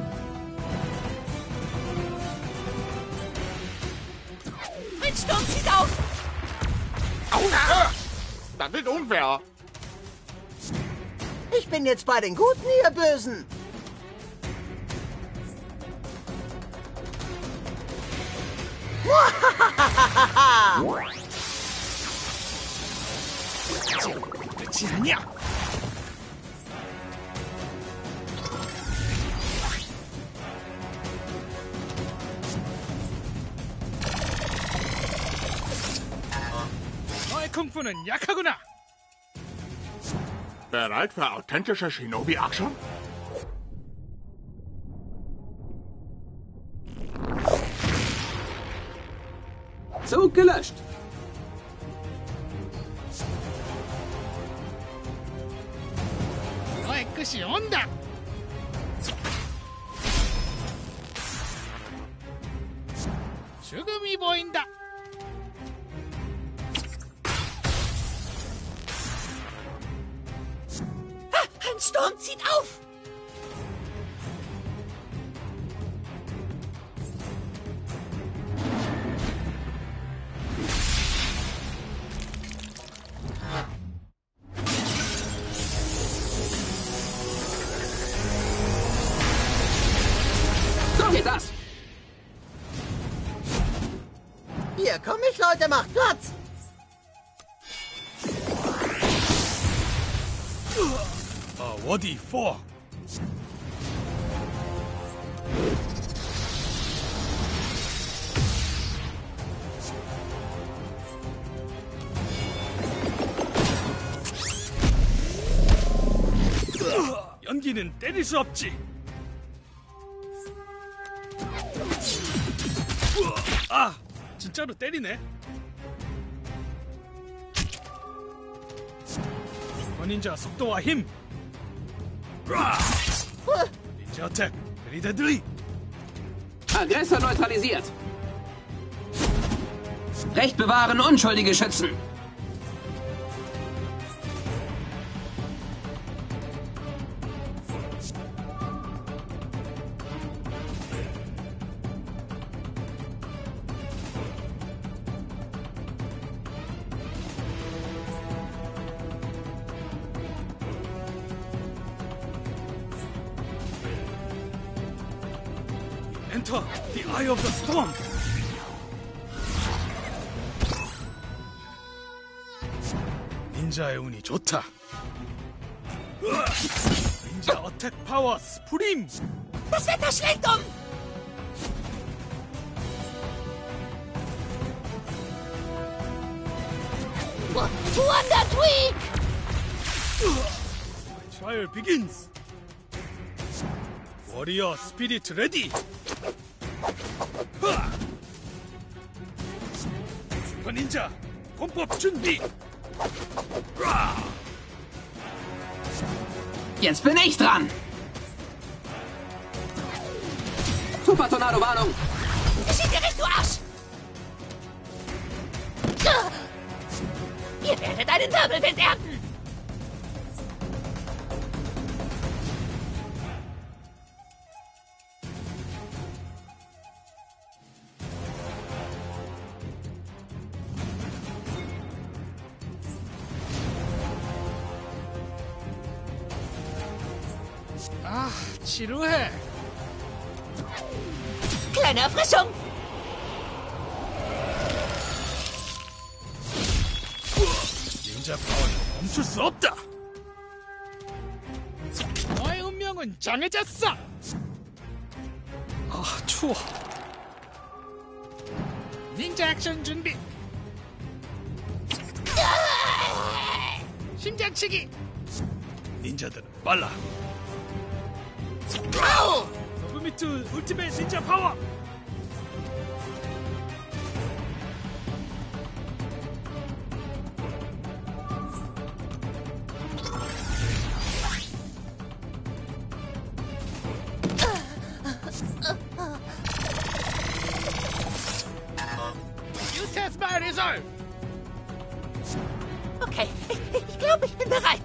Speaker 2: Ein Sturm zieht auf!
Speaker 21: Au, das ist unfair.
Speaker 2: Ich bin jetzt bei den Guten, ihr Bösen.
Speaker 11: 끝이 아니야. 너의 쿵푸는 약하구나.
Speaker 21: Bereit für authentische Shinobi-Action?
Speaker 23: Zug gelöscht.
Speaker 11: 너의 끝이 온다. 죽음이 보인다.
Speaker 2: Ein Sturm zieht auf!
Speaker 23: So geht das!
Speaker 2: Hier komm ich, Leute, macht Platz!
Speaker 9: What for? 연기는 때릴 수 없지. 아, 진짜로 때리네. 닌자 속도와 힘 Ninja Attack. Very deadly.
Speaker 23: Aggressor neutralisiert. Recht bewahren, Unschuldige schützen.
Speaker 9: Enter the Eye of the Storm. 닌자의 운이 좋다. 닌자 어택 파워 스프림.
Speaker 17: Das Wetter schlägt um! Wonder Tweak!
Speaker 9: Trial begins. Warrior Spirit ready. 슈퍼 닌자 공법 준비.
Speaker 23: Jetzt bin ich dran. Super Tornado Warnung.
Speaker 17: Geschieht dir recht, du Arsch! Ihr werdet einen Wirbelwind ernten!
Speaker 11: 아, 지루해.
Speaker 17: Kleine Erfrischung!
Speaker 9: 닌자 파워는 멈출 수 없다.
Speaker 11: 너의 운명은 정해졌어.
Speaker 9: 아, 추워.
Speaker 11: 닌자 액션 준비. 심장치기.
Speaker 9: 닌자들은 빨라.
Speaker 17: 아우!
Speaker 9: 서브미트 울티메이트 닌자 파워.
Speaker 11: You test my resolve.
Speaker 17: Okay, ich glaube, ich bin bereit.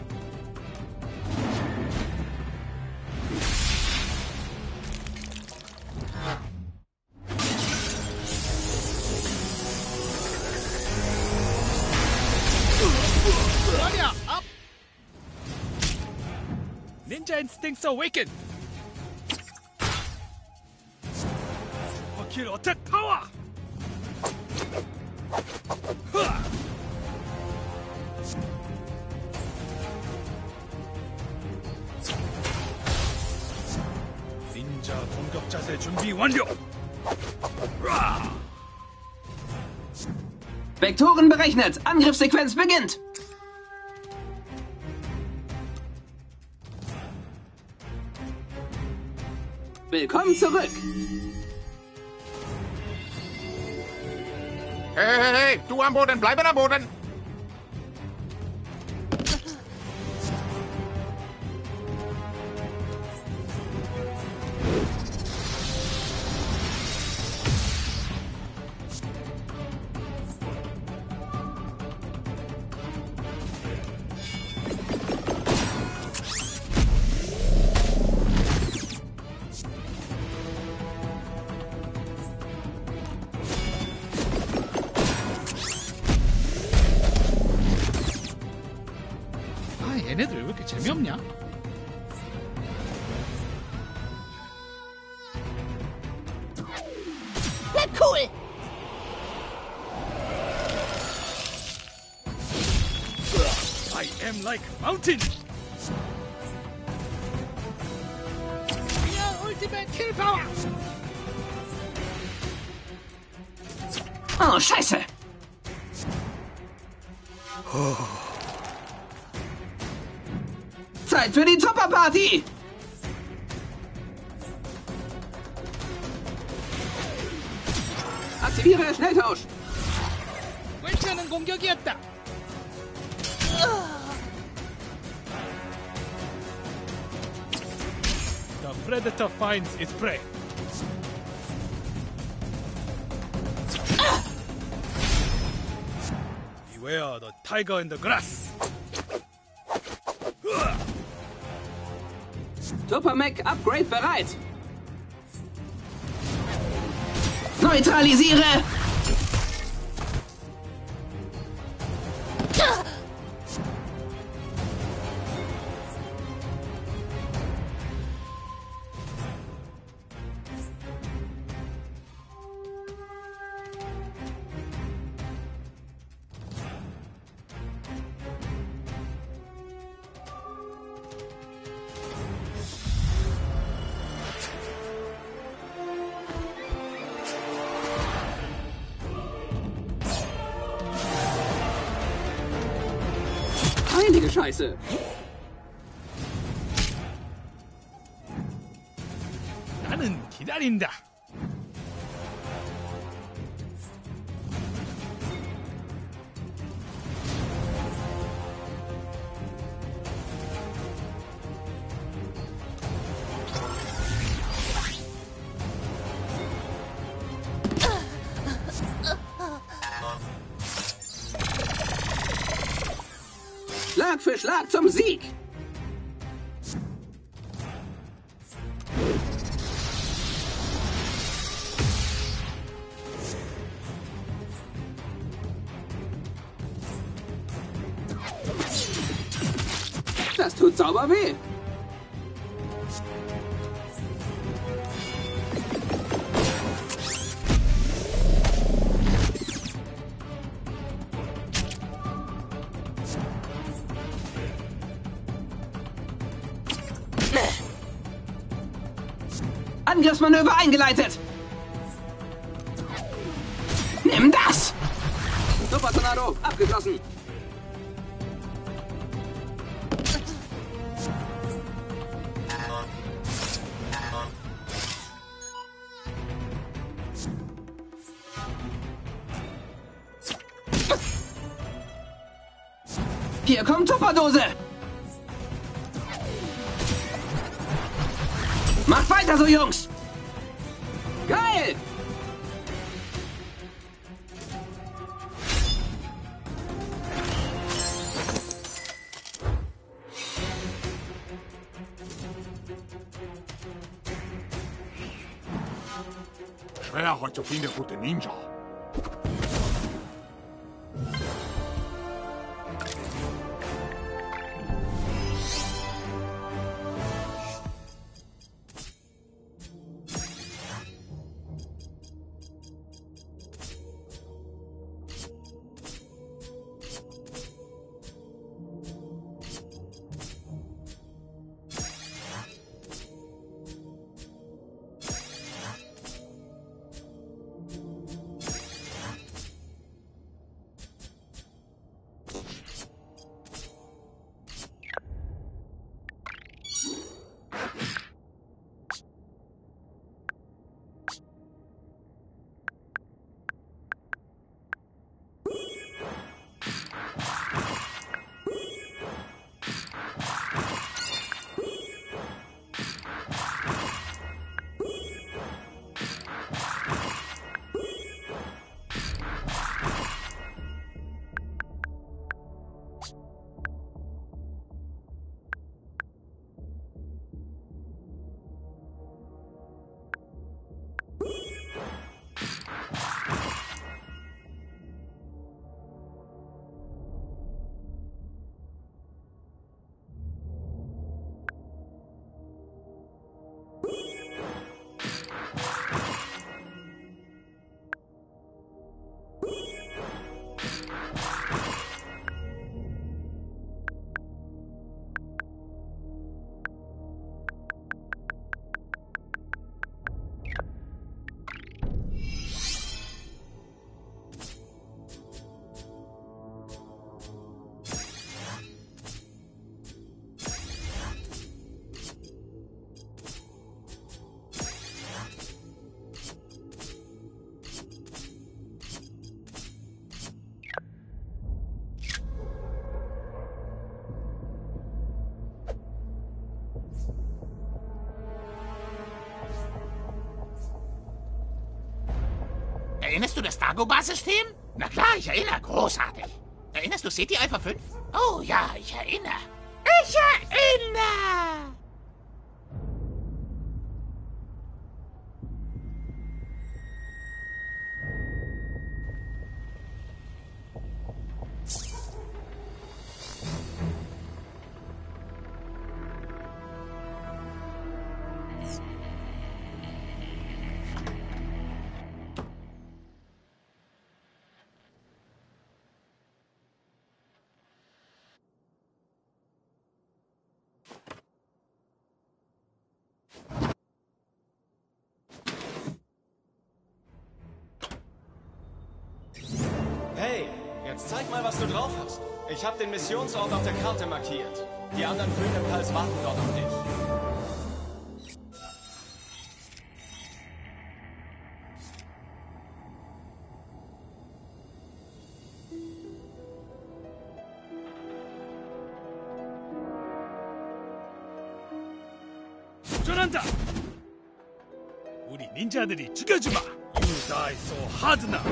Speaker 11: Warrior, up. Ninja instincts awaken.
Speaker 9: 슈퍼킬 어택 파워. 닌자 공격 자세 준비 완료.
Speaker 23: Vektoren berechnet. Angriffssequenz beginnt. Willkommen zurück.
Speaker 21: Hey, du am Boden, bleib am Boden.
Speaker 11: 얘네들 왜 이렇게 재미없냐?
Speaker 17: Bleib cool!
Speaker 9: I am like mountain.
Speaker 11: 그냥 울티메이트 킬 파워!
Speaker 23: Oh, Scheiße. Zeit für die Topper-Party. Aktiviere Schnelltausch.
Speaker 11: 괜찮은 공격이었다. predator finds its prey. Beware the tiger in the grass.
Speaker 23: Super Mech Upgrade bereit. Neutralisiere! Heilige Scheiße!
Speaker 11: 나는 기다린다.
Speaker 23: Schlag für Schlag zum Sieg! Das tut sauber weh. Angriffsmanöver eingeleitet. Nimm das! Super Tornado, abgeschlossen. Hier kommt Tupperdose. Macht weiter so, Jungs! Geil!
Speaker 21: Schwer heute finde gute Ninja. Erinnerst du das Dagobah-System? Na klar, ich erinnere. Großartig. Erinnerst du City Alpha 5? Oh ja, ich erinnere. Ich erinnere!
Speaker 18: Hey, jetzt zeig mal, was du drauf hast. Ich habe den Missionsort auf der Karte markiert. Die anderen Freedom Pals warten dort auf dich.
Speaker 11: 저런다! 우리 닌자들이 죽여주마! You die so hard now!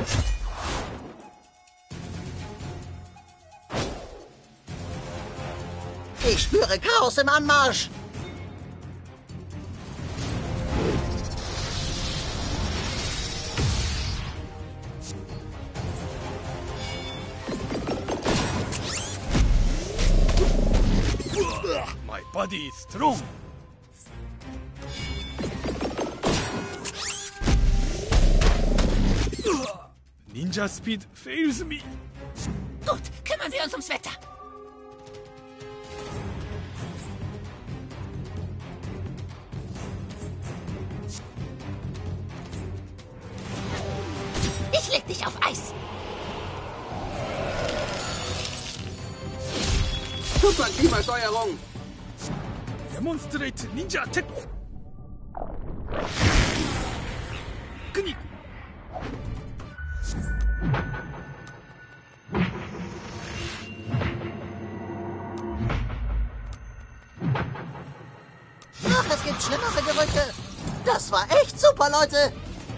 Speaker 2: Ich spüre Chaos im Anmarsch.
Speaker 11: My body is strong! Ninja speed fails me!
Speaker 17: Gut, kümmern wir uns ums Wetter. Ich leg dich auf Eis.
Speaker 23: Super Klimasteuerung.
Speaker 11: Demonstrate Ninja Attack! Knick!
Speaker 2: Ach, es gibt schlimmere Gerüche. Das war echt super, Leute.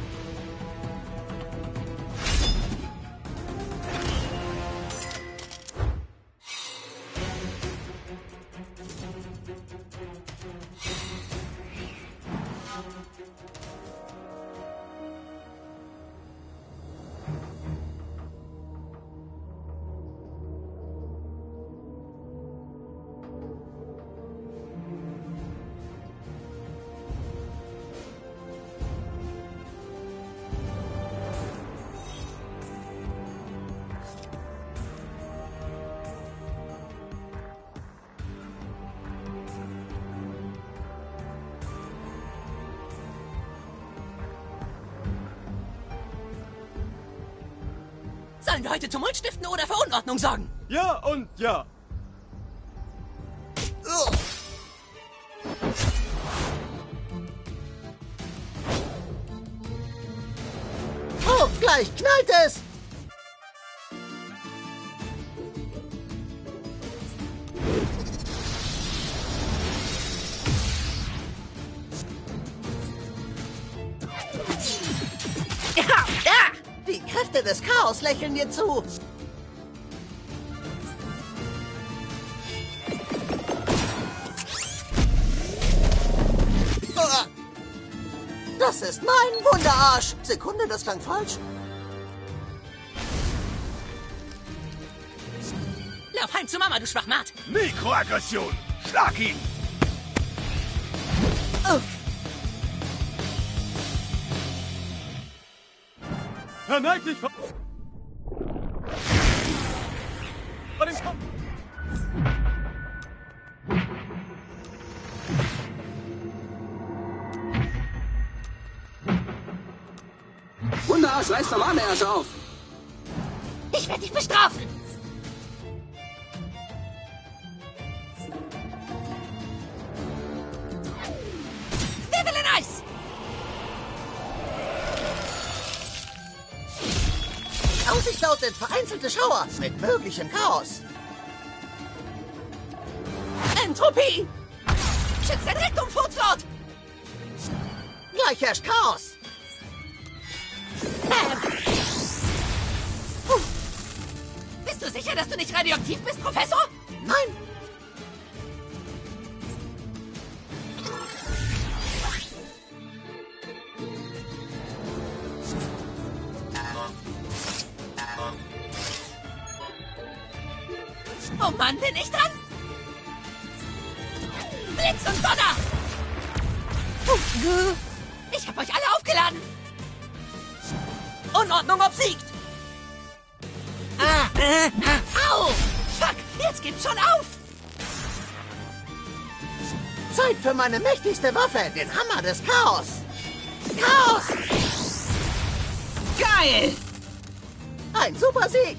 Speaker 17: Sollen wir heute Tumult stiften oder für Unordnung sorgen?
Speaker 18: Ja und ja.
Speaker 2: Oh, gleich knallt es. Die Kräfte des Chaos lächeln dir zu. Das ist mein Wunderarsch. Sekunde, das klang falsch.
Speaker 17: Lauf heim zu Mama, du Schwachmat.
Speaker 7: Mikroaggression! Schlag ihn!
Speaker 18: Verneig dich vor dem Kopf!
Speaker 23: Wunderarsch, reiß normale Ärsche auf.
Speaker 17: Ich werde dich bestrafen. Devil in Eis!
Speaker 2: Aussicht lautet vereinzelte Schauer mit möglichem Chaos.
Speaker 17: Entropie! Schütz dein Rektum, Furzlord!
Speaker 2: Gleich herrscht Chaos.
Speaker 17: sicher, dass du nicht radioaktiv bist, Professor?
Speaker 2: Nein.
Speaker 17: Oh Mann, bin ich dran? Blitz und Donner! Ich hab euch alle aufgeladen! Unordnung obsiegt! Au! Fuck, jetzt gibt's schon auf!
Speaker 2: Zeit für meine mächtigste Waffe, den Hammer des Chaos! Chaos!
Speaker 17: Geil!
Speaker 2: Ein super Sieg!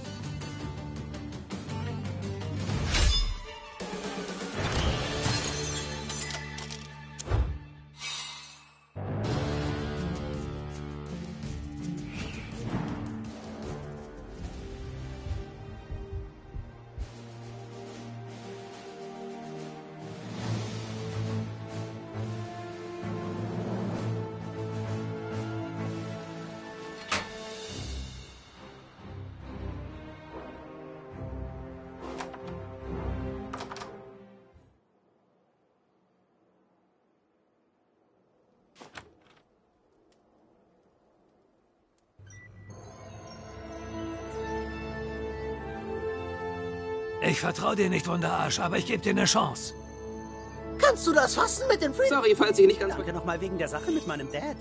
Speaker 9: Ich vertraue dir nicht, Wunderarsch, aber ich gebe dir eine Chance.
Speaker 2: Kannst du das fassen mit dem Freedom?
Speaker 23: Sorry, falls ich nicht ganz...
Speaker 4: Danke nochmal wegen der Sache mit meinem Dad.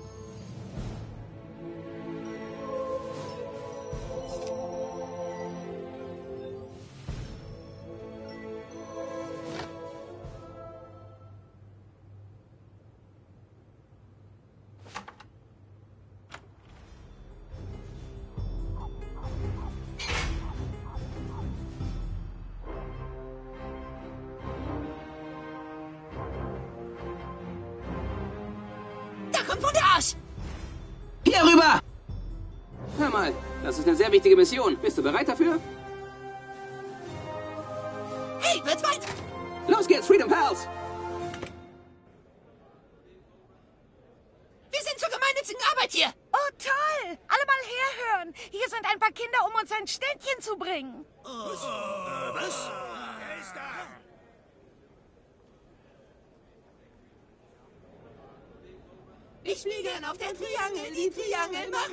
Speaker 23: Hier rüber! Hör mal, das ist eine sehr wichtige Mission. Bist du bereit dafür?
Speaker 17: Hey, wird's weit?
Speaker 23: Los geht's, Freedom Pals!
Speaker 17: Wir sind zur gemeinnützigen Arbeit hier!
Speaker 14: Oh, toll! Alle mal herhören! Hier sind ein paar Kinder, um uns ein Ständchen zu bringen.
Speaker 7: Was?
Speaker 17: Ich spiele gern auf der Triangel, die Triangel macht.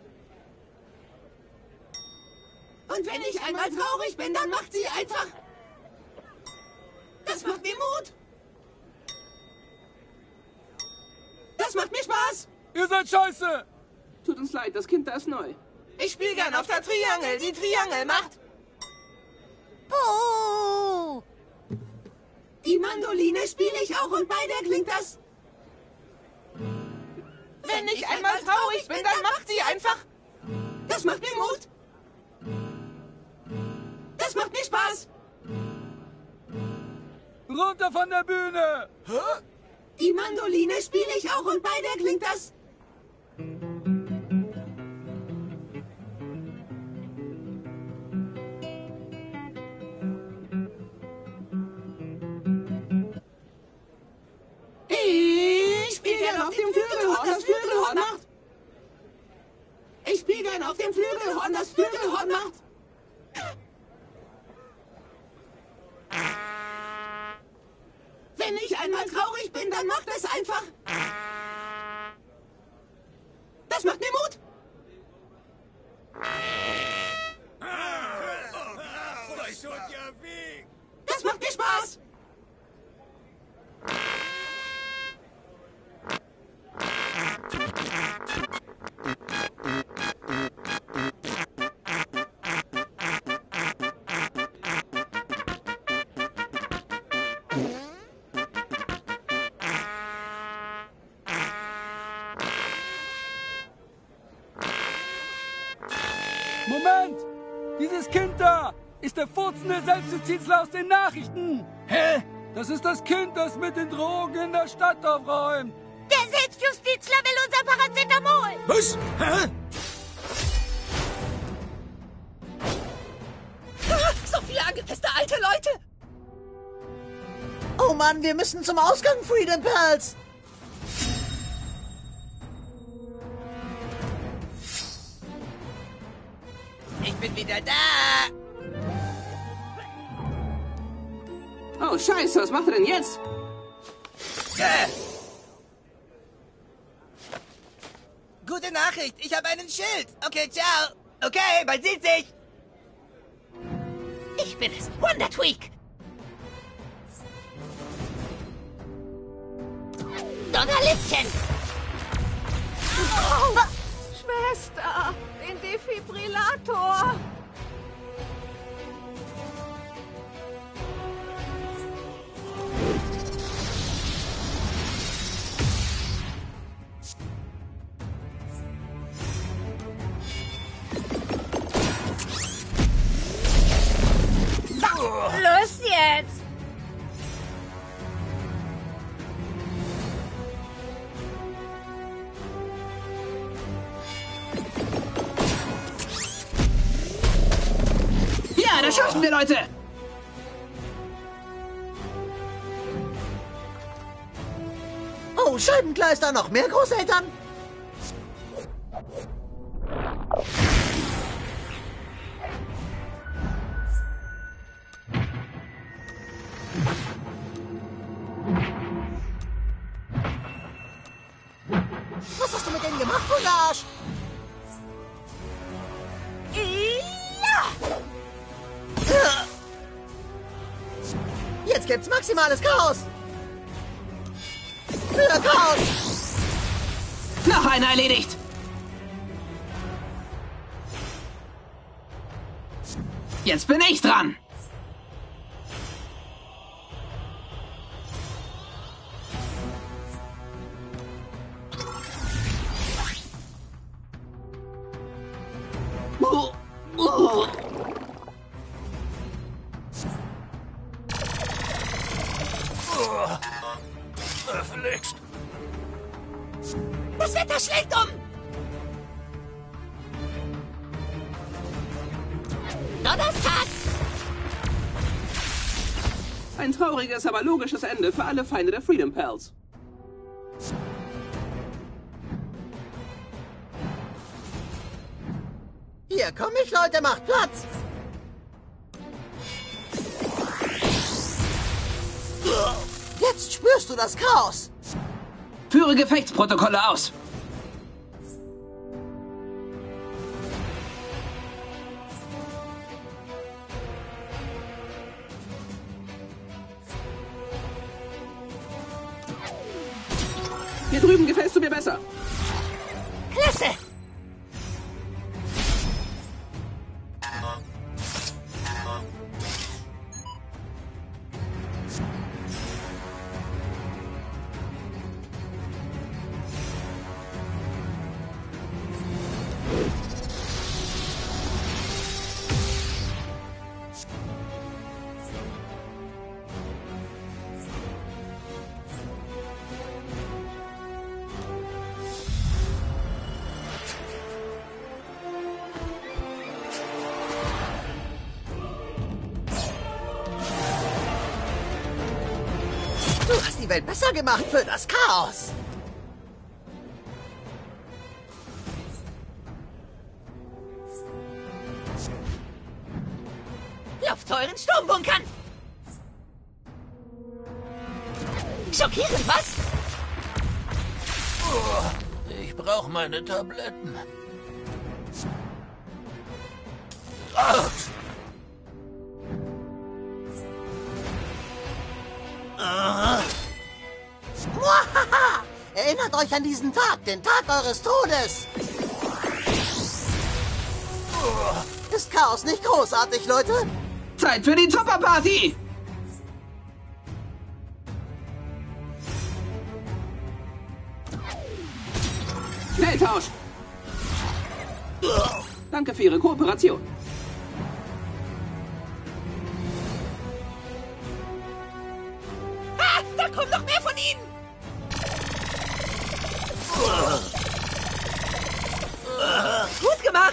Speaker 17: Und wenn ich einmal traurig bin, dann macht sie einfach. Das macht mir Mut. Das macht mir Spaß.
Speaker 23: Ihr seid scheiße! Tut uns leid, das Kind da ist neu.
Speaker 17: Ich spiele gern auf der Triangel, die Triangel macht.
Speaker 14: Puh!
Speaker 17: Die Mandoline spiele ich auch und bei der klingt das. Wenn ich einmal traurig bin, dann macht sie einfach. Das macht mir Mut. Das macht mir Spaß.
Speaker 23: Runter von der Bühne!
Speaker 17: Hä? Die Mandoline spiele ich auch und bei der klingt das. Ich spiele gern auf dem Flügelhorn, das Flügelhorn macht. Ich spiele gern auf dem Flügelhorn, das Flügelhorn macht. Wenn ich einmal traurig bin, dann macht es einfach. Das macht mir Mut. Das macht mir Spaß.
Speaker 23: Moment! Dieses Kind da ist der furzende Selbstjustizler aus den Nachrichten.
Speaker 9: Hä?
Speaker 23: Das ist das Kind, das mit den Drogen in der Stadt aufräumt.
Speaker 14: Der Selbstjustizler will unser Paracetamol.
Speaker 9: Was? Hä?
Speaker 17: So viele angepisste alte Leute.
Speaker 2: Oh Mann, wir müssen zum Ausgang, Freedom Pals.
Speaker 17: Ich
Speaker 23: bin wieder da. Oh, Scheiße, was macht er denn jetzt?
Speaker 2: Gute Nachricht, ich habe einen Schild. Okay, ciao. Okay, man sieht sich.
Speaker 1: Ich bin es, Wonder Tweak. Donnerlittchen.
Speaker 14: Oh, Schwester, den Defibrillator.
Speaker 5: Los jetzt!
Speaker 23: Ja, das schaffen wir, Leute!
Speaker 2: Oh, Scheibenkleister, noch mehr Großeltern? Was hast du mit denen gemacht, Hundarsch? Ja! Jetzt gibt's maximales Chaos! Für Chaos!
Speaker 23: Noch einer erledigt! Jetzt bin ich dran!
Speaker 7: Verflixt.
Speaker 1: Das Wetter schlägt um. Donnerstag.
Speaker 23: Ein trauriges, aber logisches Ende für alle Feinde der Freedom Pals.
Speaker 2: Hier komm ich, Leute, macht Platz! Jetzt spürst du das Chaos!
Speaker 23: Führe Gefechtsprotokolle aus! Hier drüben gefällst du mir besser.
Speaker 1: Klasse!
Speaker 2: Du hast die Welt besser gemacht für das Chaos!
Speaker 1: Lauft zu euren Sturmbunkern! Schockierend, was?
Speaker 10: Ich brauche meine Tabletten.
Speaker 2: Muahaha! Erinnert euch an diesen Tag, den Tag eures Todes! Ist Chaos nicht großartig, Leute?
Speaker 23: Zeit für die Tupperparty! Schnelltausch! Danke für Ihre Kooperation.
Speaker 1: Ah, da kommt noch mehr von ihnen!
Speaker 2: Gut gemacht!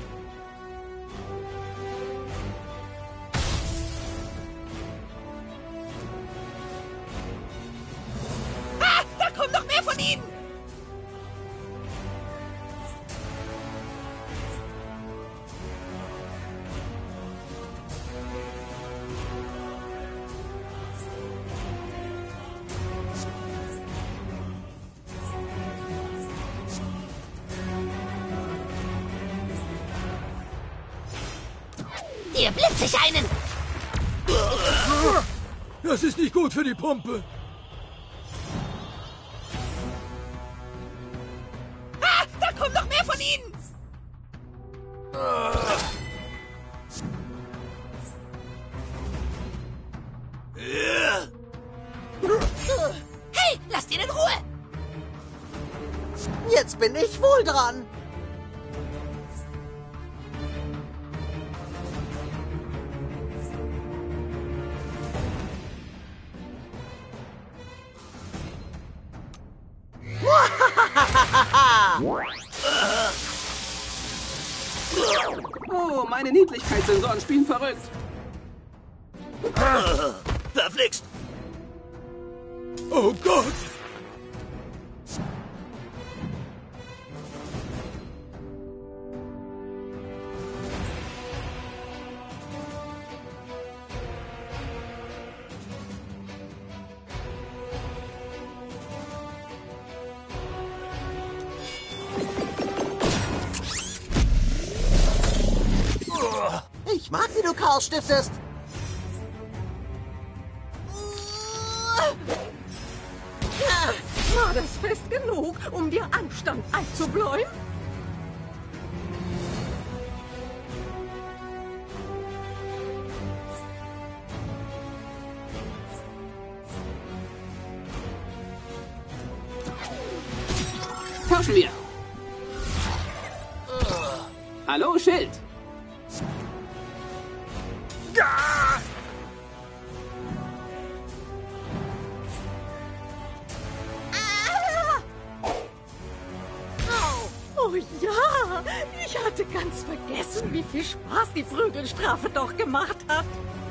Speaker 1: Ah, da kommt noch mehr von ihnen! Hier blitze ich einen!
Speaker 10: Das ist nicht gut für die Pumpe.
Speaker 13: Ah, da kommen noch mehr von ihnen!
Speaker 2: Hey, lasst ihn in Ruhe! Jetzt bin ich wohl dran.
Speaker 23: Oh, meine Niedlichkeitssensoren spielen verrückt.
Speaker 10: Verflixt! Oh Gott!
Speaker 2: Ich mag, wie du Chaos stiftest.
Speaker 6: War das fest genug, um dir Anstand einzubläuen?
Speaker 23: Tauschen wir. Hallo, Schild.
Speaker 6: Oh ja, ich hatte ganz vergessen, wie viel Spaß die Prügelstrafe doch gemacht hat.